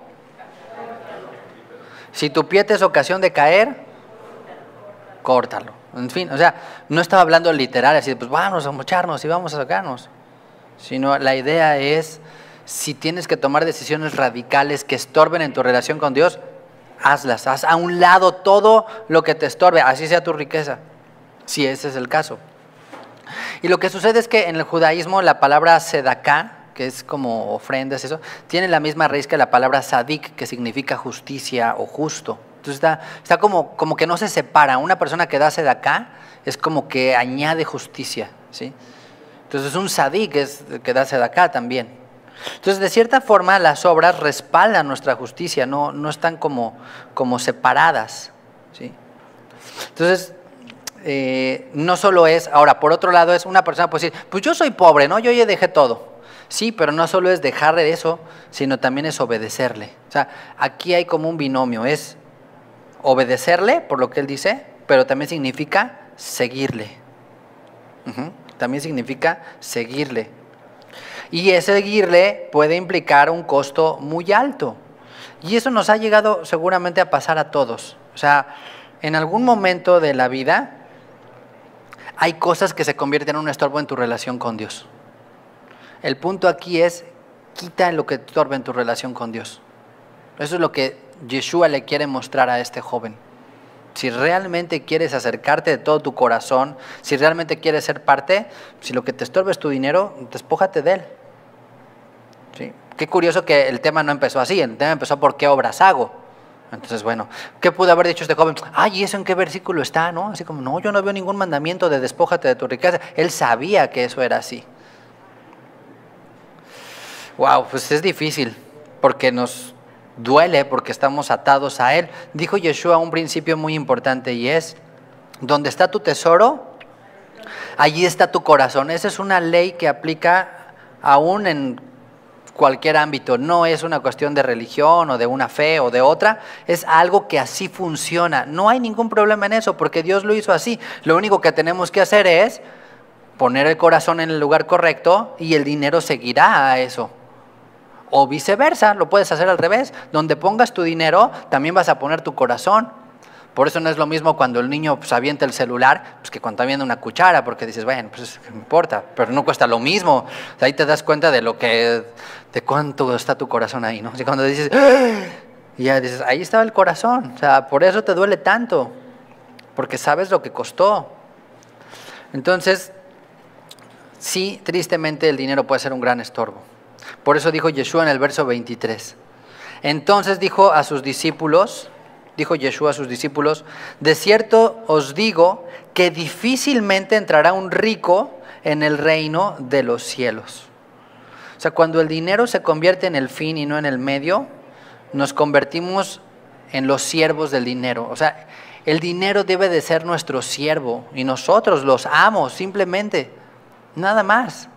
Si tu pie te es ocasión de caer, córtalo. En fin, o sea, no estaba hablando literal, así, pues vamos a mocharnos y vamos a sacarnos. Sino la idea es, si tienes que tomar decisiones radicales que estorben en tu relación con Dios, hazlas, haz a un lado todo lo que te estorbe, así sea tu riqueza, si ese es el caso. Y lo que sucede es que en el judaísmo la palabra sedaká, que es como ofrendas, eso, tiene la misma raíz que la palabra sadik, que significa justicia o justo. Entonces está, está como, como que no se separa. Una persona que da sedaká es como que añade justicia, ¿sí? Entonces un sadik es que da sedaká también. Entonces, de cierta forma, las obras respaldan nuestra justicia, no, no están como, como separadas, ¿sí? Entonces, eh, no solo es, ahora, por otro lado, es una persona puede decir, pues yo soy pobre, ¿no? Yo ya dejé todo. Sí, pero no solo es dejarle de eso, sino también es obedecerle. O sea, aquí hay como un binomio, es obedecerle por lo que él dice, pero también significa seguirle. Uh-huh. También significa seguirle. Y ese seguirle puede implicar un costo muy alto. Y eso nos ha llegado seguramente a pasar a todos. O sea, en algún momento de la vida hay cosas que se convierten en un estorbo en tu relación con Dios. El punto aquí es, quita lo que te estorbe en tu relación con Dios. Eso es lo que Yeshua le quiere mostrar a este joven. Si realmente quieres acercarte de todo tu corazón, si realmente quieres ser parte, si lo que te estorba es tu dinero, despójate de él. ¿Sí? Qué curioso que el tema no empezó así, el tema empezó por qué obras hago. Entonces, bueno, ¿qué pudo haber dicho este joven? Ay, ¿y eso en qué versículo está? ¿No? Así como, no, yo no veo ningún mandamiento de despójate de tu riqueza. Él sabía que eso era así. Wow, pues es difícil, porque nos duele, porque estamos atados a él. Dijo Yeshua un principio muy importante y es, donde está tu tesoro, allí está tu corazón. Esa es una ley que aplica aún en cualquier ámbito, no es una cuestión de religión o de una fe o de otra, es algo que así funciona. No hay ningún problema en eso porque Dios lo hizo así. Lo único que tenemos que hacer es poner el corazón en el lugar correcto y el dinero seguirá a eso. O viceversa, lo puedes hacer al revés. Donde pongas tu dinero, también vas a poner tu corazón. Por eso no es lo mismo cuando el niño pues, avienta el celular, pues que cuando está viendo una cuchara, porque dices, bueno, pues no importa, pero no cuesta lo mismo. O sea, ahí te das cuenta de lo que, de cuánto está tu corazón ahí, ¿no? Así cuando dices, ¡ah! Y ya dices, ahí estaba el corazón. O sea, por eso te duele tanto, porque sabes lo que costó. Entonces, sí, tristemente el dinero puede ser un gran estorbo. Por eso dijo Yeshua en el verso veintitrés. Entonces dijo a sus discípulos, dijo Yeshua a sus discípulos, de cierto os digo que difícilmente entrará un rico en el reino de los cielos. O sea, cuando el dinero se convierte en el fin y no en el medio, nos convertimos en los siervos del dinero. O sea, el dinero debe de ser nuestro siervo y nosotros los amos simplemente, nada más.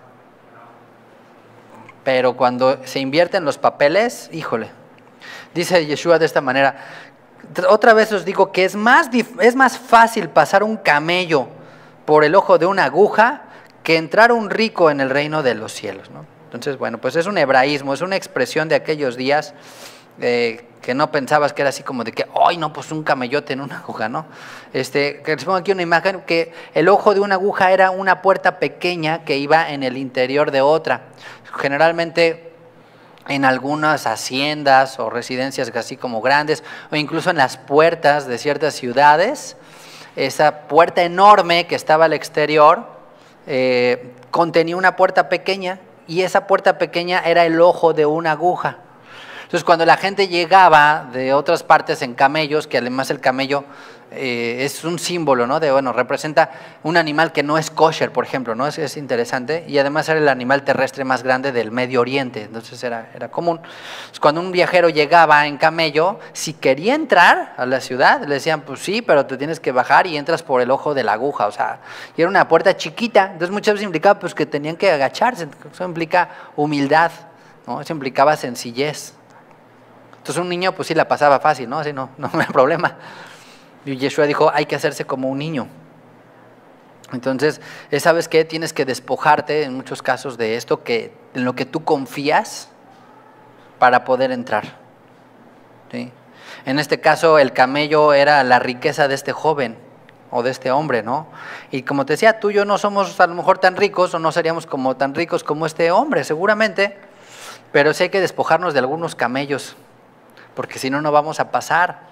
Pero cuando se invierten los papeles, híjole, dice Yeshua de esta manera, otra vez os digo que es más, es más fácil pasar un camello por el ojo de una aguja que entrar un rico en el reino de los cielos, ¿no? Entonces, bueno, pues es un hebraísmo, es una expresión de aquellos días eh, que no pensabas que era así como de que, ¡ay, no, pues un camellote en una aguja!, ¿no? Este, que les pongo aquí una imagen que el ojo de una aguja era una puerta pequeña que iba en el interior de otra. Generalmente en algunas haciendas o residencias así como grandes, o incluso en las puertas de ciertas ciudades, esa puerta enorme que estaba al exterior eh, contenía una puerta pequeña, y esa puerta pequeña era el ojo de una aguja. Entonces, cuando la gente llegaba de otras partes en camellos, que además el camello eh, es un símbolo, ¿no? De, bueno, representa un animal que no es kosher, por ejemplo, ¿no? Es, es interesante, y además era el animal terrestre más grande del Medio Oriente, entonces era, era común. Entonces, cuando un viajero llegaba en camello, si quería entrar a la ciudad, le decían, pues sí, pero te tienes que bajar y entras por el ojo de la aguja, o sea, y era una puerta chiquita, entonces muchas veces implicaba pues, que tenían que agacharse, eso implica humildad, ¿no? Eso implicaba sencillez. Entonces un niño pues sí la pasaba fácil, ¿no? Así no, no había problema. Y Yeshua dijo, hay que hacerse como un niño. Entonces, ¿sabes qué? Tienes que despojarte en muchos casos de esto, que en lo que tú confías para poder entrar, ¿sí? En este caso el camello era la riqueza de este joven o de este hombre, ¿no? Y como te decía, tú y yo no somos a lo mejor tan ricos, o no seríamos como tan ricos como este hombre, seguramente, pero sí hay que despojarnos de algunos camellos, porque si no, no vamos a pasar.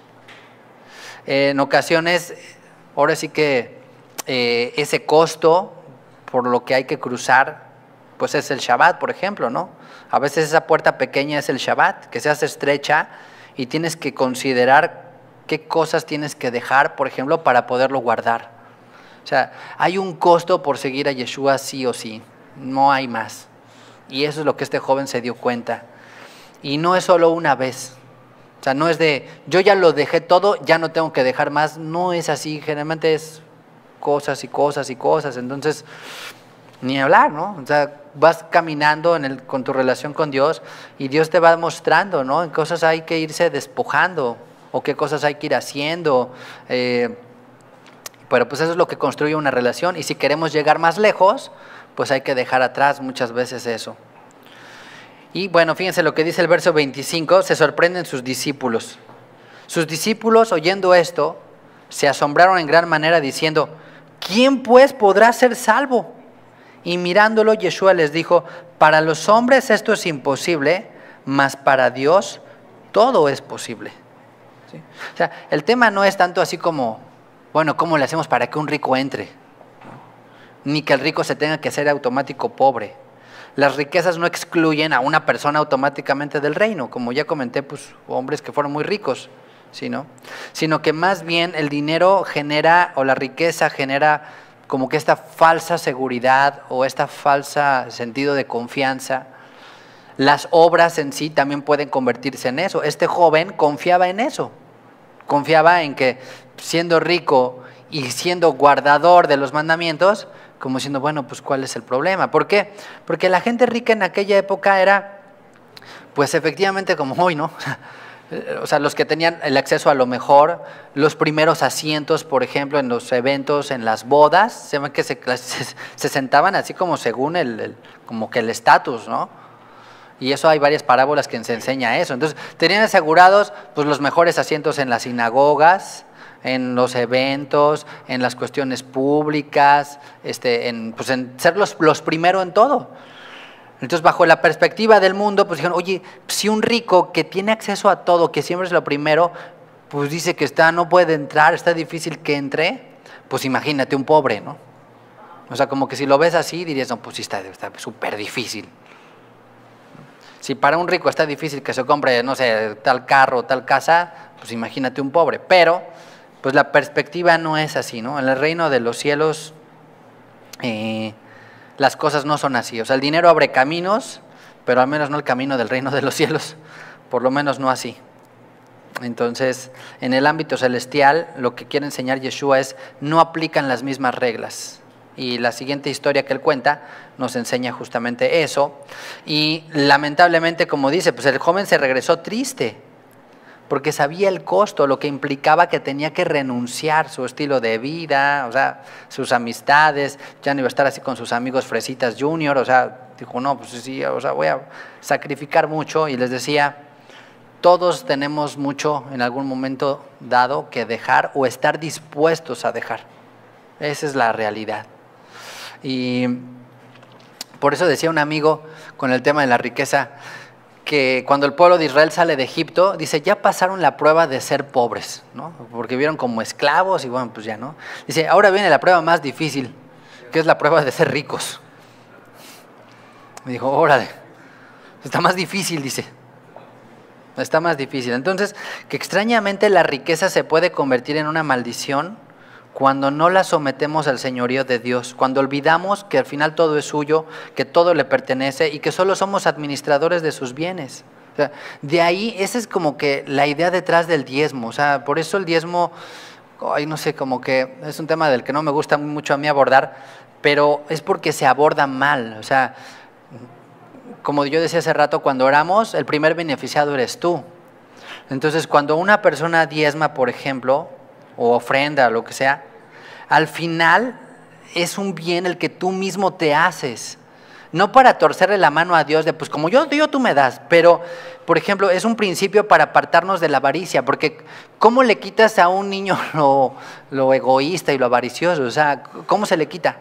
Eh, en ocasiones, ahora sí que eh, ese costo por lo que hay que cruzar, pues es el Shabbat, por ejemplo, ¿no? A veces esa puerta pequeña es el Shabbat, que se hace estrecha y tienes que considerar qué cosas tienes que dejar, por ejemplo, para poderlo guardar. O sea, hay un costo por seguir a Yeshua sí o sí, no hay más. Y eso es lo que este joven se dio cuenta. Y no es solo una vez. O sea, no es de, yo ya lo dejé todo, ya no tengo que dejar más. No es así, generalmente es cosas y cosas y cosas. Entonces, ni hablar, ¿no? O sea, vas caminando en el, con tu relación con Dios y Dios te va mostrando, ¿no? En cosas hay que irse despojando o qué cosas hay que ir haciendo. Eh, pero pues eso es lo que construye una relación. Y si queremos llegar más lejos, pues hay que dejar atrás muchas veces eso. Y bueno, fíjense lo que dice el verso veinticinco, se sorprenden sus discípulos. Sus discípulos, oyendo esto, se asombraron en gran manera diciendo, ¿quién pues podrá ser salvo? Y mirándolo, Yeshua les dijo, para los hombres esto es imposible, mas para Dios todo es posible. ¿Sí? O sea, el tema no es tanto así como, bueno, ¿cómo le hacemos para que un rico entre? ¿No? Ni que el rico se tenga que hacer automático pobre. Las riquezas no excluyen a una persona automáticamente del reino, como ya comenté, pues hombres que fueron muy ricos, ¿sí, no? Sino que más bien el dinero genera, o la riqueza genera como que esta falsa seguridad o esta falsa sentido de confianza. Las obras en sí también pueden convertirse en eso. Este joven confiaba en eso, confiaba en que siendo rico y siendo guardador de los mandamientos, como diciendo, bueno, pues ¿cuál es el problema? ¿Por qué? Porque la gente rica en aquella época era Pues efectivamente como hoy, ¿no? O sea, los que tenían el acceso a lo mejor, los primeros asientos, por ejemplo, en los eventos, en las bodas, se ven que se, se, se sentaban así como según el, el como que el estatus, ¿no? Y eso hay varias parábolas que se enseña eso. Entonces, tenían asegurados pues los mejores asientos en las sinagogas, en los eventos, en las cuestiones públicas, este, en, pues en ser los, los primeros en todo. Entonces, bajo la perspectiva del mundo, pues dijeron, oye, si un rico que tiene acceso a todo, que siempre es lo primero, pues dice que está, no puede entrar, está difícil que entre, pues imagínate un pobre, ¿no? O sea, como que si lo ves así, dirías, no, pues sí está súper difícil. Si para un rico está difícil que se compre, no sé, tal carro, tal casa, pues imagínate un pobre. Pero, pues la perspectiva no es así, ¿no? En el reino de los cielos, eh, las cosas no son así. O sea, el dinero abre caminos, pero al menos no el camino del reino de los cielos, por lo menos no así. Entonces, en el ámbito celestial, lo que quiere enseñar Yeshua es, no aplican las mismas reglas. Y la siguiente historia que él cuenta nos enseña justamente eso. Y lamentablemente, como dice, pues el joven se regresó triste, porque sabía el costo, lo que implicaba que tenía que renunciar su estilo de vida, o sea, sus amistades, ya no iba a estar así con sus amigos fresitas junior, o sea, dijo, no, pues sí, o sea, voy a sacrificar mucho. Y les decía, todos tenemos mucho en algún momento dado que dejar o estar dispuestos a dejar. Esa es la realidad. Y por eso decía un amigo con el tema de la riqueza, que cuando el pueblo de Israel sale de Egipto, dice, ya pasaron la prueba de ser pobres, ¿no? Porque vieron como esclavos y bueno, pues ya, ¿no? Dice, ahora viene la prueba más difícil, que es la prueba de ser ricos. Me dijo, órale, está más difícil, dice. Está más difícil. Entonces, que extrañamente la riqueza se puede convertir en una maldición cuando no la sometemos al señorío de Dios, cuando olvidamos que al final todo es suyo, que todo le pertenece y que solo somos administradores de sus bienes. O sea, de ahí, esa es como que la idea detrás del diezmo. O sea, por eso el diezmo, ay, no sé, como que es un tema del que no me gusta mucho a mí abordar, pero es porque se aborda mal. O sea, como yo decía hace rato, cuando oramos, el primer beneficiado eres tú. Entonces, cuando una persona diezma, por ejemplo, o ofrenda, lo que sea, al final es un bien el que tú mismo te haces, no para torcerle la mano a Dios de pues como yo doy, tú me das, pero por ejemplo es un principio para apartarnos de la avaricia, porque ¿cómo le quitas a un niño lo, lo egoísta y lo avaricioso? O sea, ¿cómo se le quita?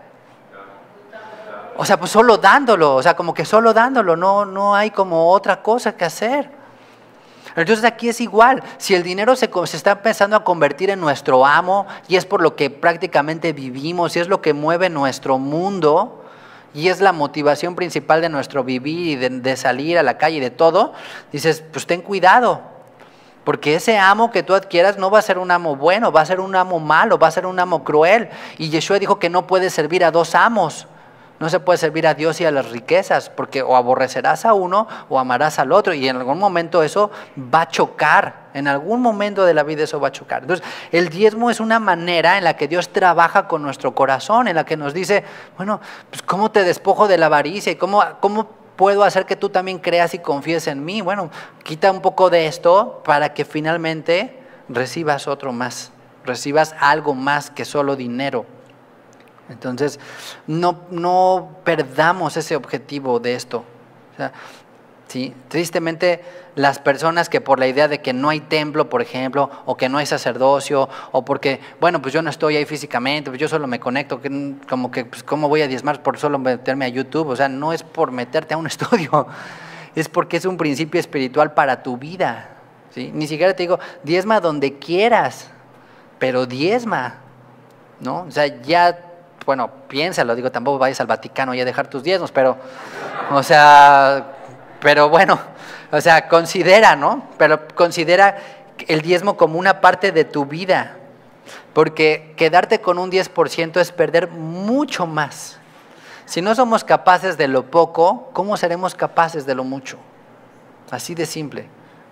O sea, pues solo dándolo, o sea, como que solo dándolo, no, no hay como otra cosa que hacer. Entonces aquí es igual, si el dinero se, se está empezando a convertir en nuestro amo y es por lo que prácticamente vivimos y es lo que mueve nuestro mundo y es la motivación principal de nuestro vivir y de, de salir a la calle y de todo, dices, pues ten cuidado, porque ese amo que tú adquieras no va a ser un amo bueno, va a ser un amo malo, va a ser un amo cruel. Y Yeshua dijo que no puedes servir a dos amos. No se puede servir a Dios y a las riquezas, porque o aborrecerás a uno o amarás al otro, y en algún momento eso va a chocar, en algún momento de la vida eso va a chocar. Entonces, el diezmo es una manera en la que Dios trabaja con nuestro corazón, en la que nos dice, bueno, pues ¿cómo te despojo de la avaricia? ¿Y cómo, cómo puedo hacer que tú también creas y confíes en mí? Bueno, quita un poco de esto para que finalmente recibas otro más, recibas algo más que solo dinero. Entonces, no, no perdamos ese objetivo de esto. O sea, ¿sí? Tristemente, las personas que por la idea de que no hay templo, por ejemplo, o que no hay sacerdocio, o porque, bueno, pues yo no estoy ahí físicamente, pues yo solo me conecto, que, como que, pues, ¿cómo voy a diezmar por solo meterme a YouTube? O sea, no es por meterte a un estudio, es porque es un principio espiritual para tu vida, ¿sí? Ni siquiera te digo, diezma donde quieras, pero diezma, ¿no? O sea, ya... Bueno, piénsalo, digo, tampoco vayas al Vaticano y a dejar tus diezmos, pero, o sea, pero bueno, o sea, considera, ¿no? Pero considera el diezmo como una parte de tu vida, porque quedarte con un diez por ciento es perder mucho más. Si no somos capaces de lo poco, ¿cómo seremos capaces de lo mucho? Así de simple.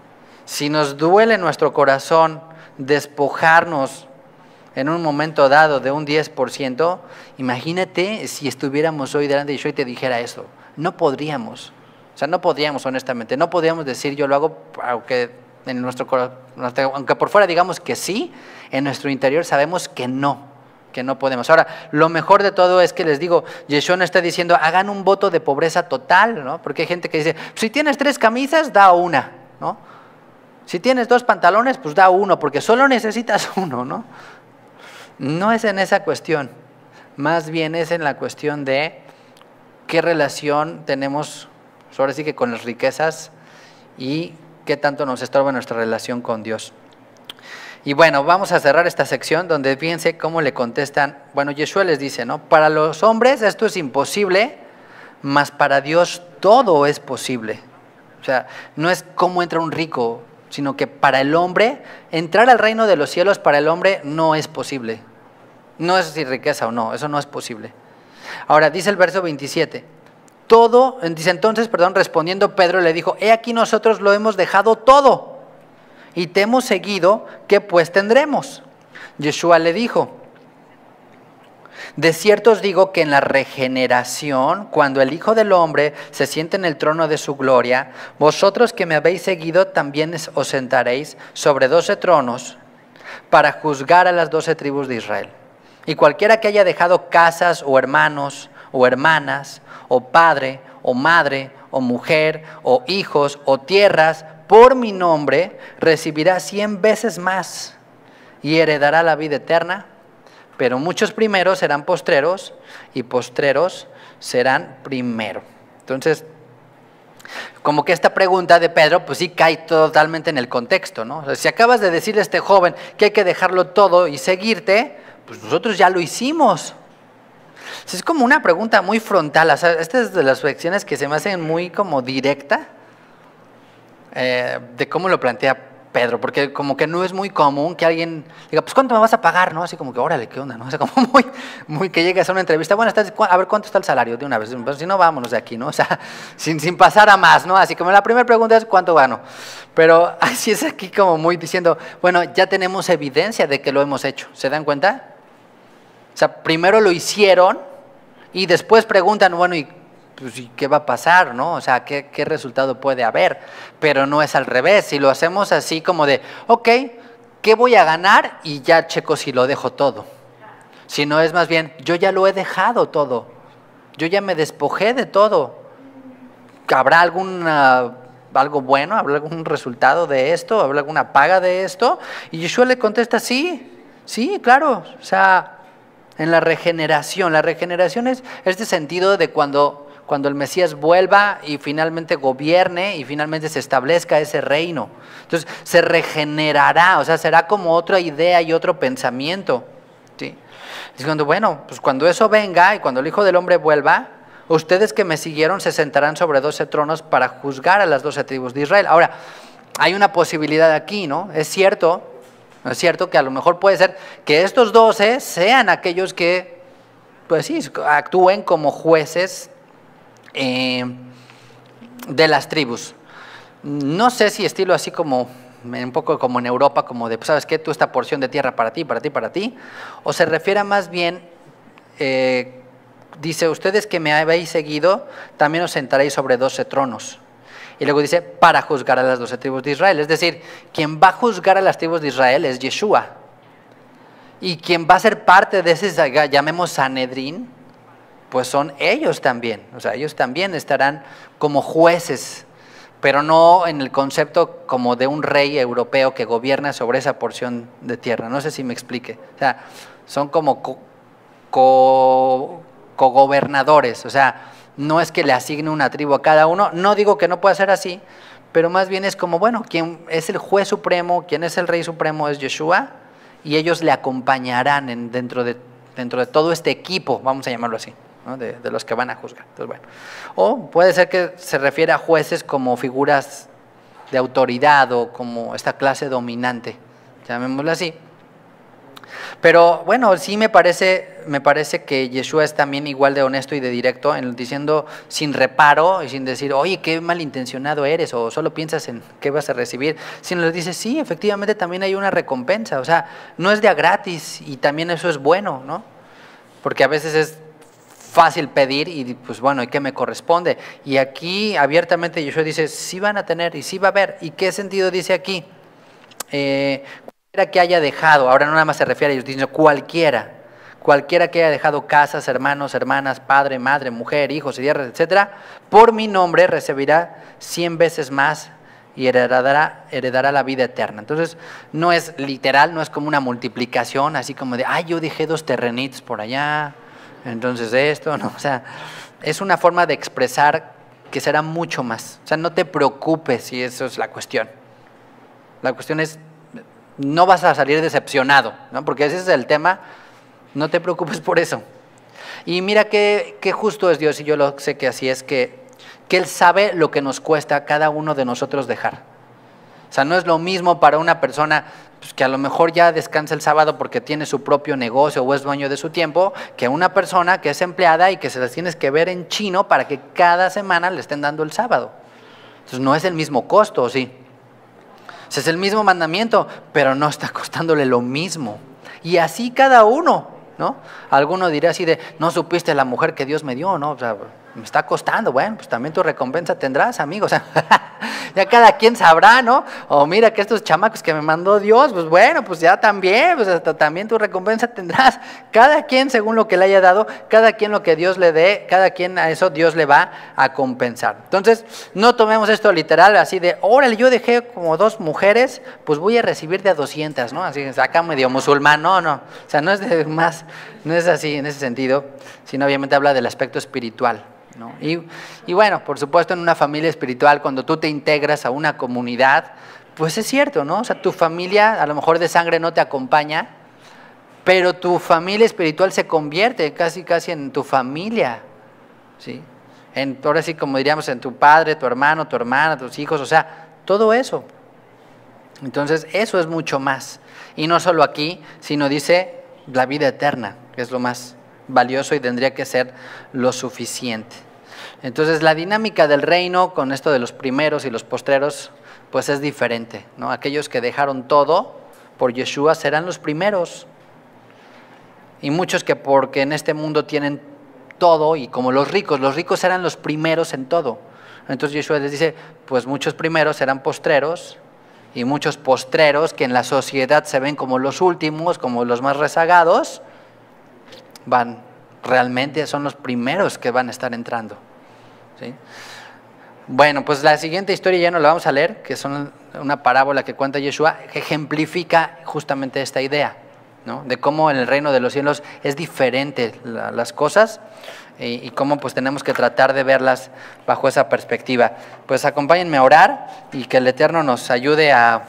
Si nos duele nuestro corazón despojarnos en un momento dado de un diez por ciento, imagínate si estuviéramos hoy delante de yo y te dijera eso. No podríamos. O sea, no podíamos, honestamente, no podíamos decir yo lo hago, aunque, en nuestro, aunque por fuera digamos que sí, en nuestro interior sabemos que no, que no podemos. Ahora, lo mejor de todo es que les digo, Yeshua no está diciendo, hagan un voto de pobreza total, ¿no? Porque hay gente que dice, si tienes tres camisas, da una, ¿no? Si tienes dos pantalones, pues da uno, porque solo necesitas uno, ¿no? No es en esa cuestión, más bien es en la cuestión de qué relación tenemos, ahora sí que con las riquezas, y qué tanto nos estorba nuestra relación con Dios. Y bueno, vamos a cerrar esta sección donde fíjense cómo le contestan. Bueno, Yeshua les dice, ¿no? Para los hombres esto es imposible, mas para Dios todo es posible. O sea, no es cómo entra un rico, sino que para el hombre, entrar al reino de los cielos para el hombre no es posible. No es si riqueza o no, eso no es posible. Ahora, dice el verso veintisiete, todo, dice entonces, perdón, respondiendo Pedro le dijo, he aquí nosotros lo hemos dejado todo y te hemos seguido, ¿qué pues tendremos? Yeshua le dijo, de cierto os digo que en la regeneración, cuando el Hijo del Hombre se siente en el trono de su gloria, vosotros que me habéis seguido también os sentaréis sobre doce tronos para juzgar a las doce tribus de Israel. Y cualquiera que haya dejado casas o hermanos o hermanas o padre o madre o mujer o hijos o tierras por mi nombre, recibirá cien veces más y heredará la vida eterna. Pero muchos primeros serán postreros y postreros serán primero. Entonces, como que esta pregunta de Pedro, pues sí cae totalmente en el contexto, ¿no? O sea, si acabas de decirle a este joven que hay que dejarlo todo y seguirte, pues nosotros ya lo hicimos. Es como una pregunta muy frontal. O sea, esta es de las lecciones que se me hacen muy como directa. Eh, de cómo lo plantea Pedro, porque como que no es muy común que alguien diga, pues ¿cuánto me vas a pagar? ¿No? Así como que, órale, ¿qué onda? ¿No? O sea, como muy, muy que llegue a hacer una entrevista, bueno, está, a ver cuánto está el salario de una vez, pues, si no, vámonos de aquí, ¿no? O sea, sin, sin pasar a más, ¿no? Así como la primera pregunta es, ¿cuánto gano? Pero así es aquí como muy diciendo, bueno, ya tenemos evidencia de que lo hemos hecho, ¿se dan cuenta? O sea, primero lo hicieron y después preguntan, bueno, ¿y pues, ¿y qué va a pasar, no? O sea, ¿qué, qué resultado puede haber? Pero no es al revés. Si lo hacemos así como de, ok, ¿qué voy a ganar? Y ya checo si lo dejo todo. Si no es más bien, yo ya lo he dejado todo. Yo ya me despojé de todo. ¿Habrá alguna, algo bueno? ¿Habrá algún resultado de esto? ¿Habrá alguna paga de esto? Y Yeshua le contesta, sí, sí, claro. O sea, en la regeneración. La regeneración es este sentido de cuando... cuando el Mesías vuelva y finalmente gobierne y finalmente se establezca ese reino. Entonces se regenerará, o sea, será como otra idea y otro pensamiento, ¿sí? Diciendo, bueno, pues cuando eso venga y cuando el Hijo del Hombre vuelva, ustedes que me siguieron se sentarán sobre doce tronos para juzgar a las doce tribus de Israel. Ahora, hay una posibilidad aquí, ¿no? Es cierto, es cierto que a lo mejor puede ser que estos doce sean aquellos que, pues sí, actúen como jueces Eh, de las tribus. No sé si estilo así como un poco como en Europa, como de, pues, ¿sabes qué? Tú esta porción de tierra para ti, para ti, para ti. O se refiere más bien, eh, dice, ustedes que me habéis seguido, también os sentaréis sobre doce tronos. Y luego dice, para juzgar a las doce tribus de Israel. Es decir, quien va a juzgar a las tribus de Israel es Yeshua. Y quien va a ser parte de ese, llamemos Sanedrín, pues son ellos también, o sea, ellos también estarán como jueces, pero no en el concepto como de un rey europeo que gobierna sobre esa porción de tierra. No sé si me explique. O sea, son como co, co, cogobernadores, o sea, no es que le asigne una tribu a cada uno. No digo que no pueda ser así, pero más bien es como, bueno, quien es el juez supremo, quien es el rey supremo es Yeshua, y ellos le acompañarán en, dentro, de, dentro de todo este equipo, vamos a llamarlo así, ¿no? de, de los que van a juzgar. Entonces, bueno. O puede ser que se refiere a jueces como figuras de autoridad o como esta clase dominante, llamémoslo así. Pero bueno, sí me parece, me parece que Yeshua es también igual de honesto y de directo, en diciendo sin reparo y sin decir, oye, qué malintencionado eres, o solo piensas en qué vas a recibir, sino les dice, sí, efectivamente también hay una recompensa, o sea, no es de a gratis y también eso es bueno, ¿no? Porque a veces es fácil pedir y pues bueno, ¿y qué me corresponde? Y aquí abiertamente Yeshua dice, sí van a tener y sí va a haber. ¿Y qué sentido dice aquí? Eh, cualquiera que haya dejado, ahora no nada más se refiere a ellos, dice cualquiera, cualquiera que haya dejado casas, hermanos, hermanas, padre, madre, mujer, hijos, tierras, etcétera, por mi nombre recibirá cien veces más y heredará, heredará la vida eterna. Entonces, no es literal, no es como una multiplicación, así como de, ay, yo dejé dos terrenitos por allá, entonces esto, no, o sea, es una forma de expresar que será mucho más. O sea, no te preocupes si eso es la cuestión. La cuestión es, no vas a salir decepcionado, ¿no? Porque ese es el tema, no te preocupes por eso. Y mira qué, qué justo es Dios, y yo lo sé que así es, que, que Él sabe lo que nos cuesta a cada uno de nosotros dejar. O sea, no es lo mismo para una persona pues, que a lo mejor ya descansa el sábado porque tiene su propio negocio o es dueño de su tiempo, que una persona que es empleada y que se las tienes que ver en chino para que cada semana le estén dando el sábado. Entonces no es el mismo costo, ¿sí? O sea, es el mismo mandamiento, pero no está costándole lo mismo. Y así cada uno, ¿no? Alguno dirá así de, no supiste la mujer que Dios me dio, ¿no? O sea, me está costando, bueno, pues también tu recompensa tendrás, amigo. O sea, ya cada quien sabrá, ¿no? O mira que estos chamacos que me mandó Dios, pues bueno, pues ya también, pues hasta también tu recompensa tendrás. Cada quien según lo que le haya dado, cada quien lo que Dios le dé, cada quien a eso Dios le va a compensar. Entonces, no tomemos esto literal así de, órale, yo dejé como dos mujeres, pues voy a recibir de a doscientas, ¿no? Así, acá medio musulmán, no, no. O sea, no es de más, no es así en ese sentido, sino obviamente habla del aspecto espiritual. ¿No? Y, y bueno, por supuesto en una familia espiritual, cuando tú te integras a una comunidad, pues es cierto, ¿no? O sea, tu familia a lo mejor de sangre no te acompaña, pero tu familia espiritual se convierte casi casi en tu familia, ¿sí? En, ahora sí, como diríamos, en tu padre, tu hermano, tu hermana, tus hijos, o sea, todo eso. Entonces, eso es mucho más. Y no solo aquí, sino dice la vida eterna, que es lo más valioso y tendría que ser lo suficiente. Entonces la dinámica del reino con esto de los primeros y los postreros pues es diferente, ¿no? Aquellos que dejaron todo por Yeshua serán los primeros y muchos que porque en este mundo tienen todo y como los ricos, los ricos eran los primeros en todo. Entonces Yeshua les dice, pues muchos primeros serán postreros y muchos postreros que en la sociedad se ven como los últimos, como los más rezagados, van, realmente son los primeros que van a estar entrando, ¿sí? Bueno, pues la siguiente historia ya no la vamos a leer, que son una parábola que cuenta Yeshua, que ejemplifica justamente esta idea, ¿no? De cómo en el reino de los cielos es diferente la, las cosas y, y cómo pues tenemos que tratar de verlas bajo esa perspectiva. Pues acompáñenme a orar y que el Eterno nos ayude a,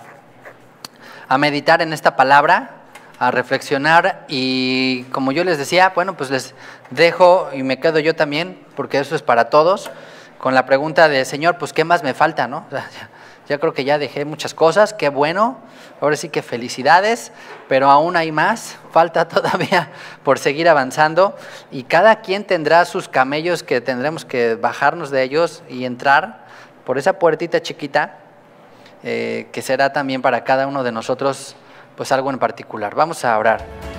a meditar en esta palabra, a reflexionar y como yo les decía, bueno, pues les dejo y me quedo yo también, porque eso es para todos, con la pregunta de, Señor, pues ¿qué más me falta, no? O sea, ya, ya creo que ya dejé muchas cosas, qué bueno, ahora sí que felicidades, pero aún hay más, falta todavía por seguir avanzando y cada quien tendrá sus camellos que tendremos que bajarnos de ellos y entrar por esa puertita chiquita, eh, que será también para cada uno de nosotros pues algo en particular. Vamos a orar.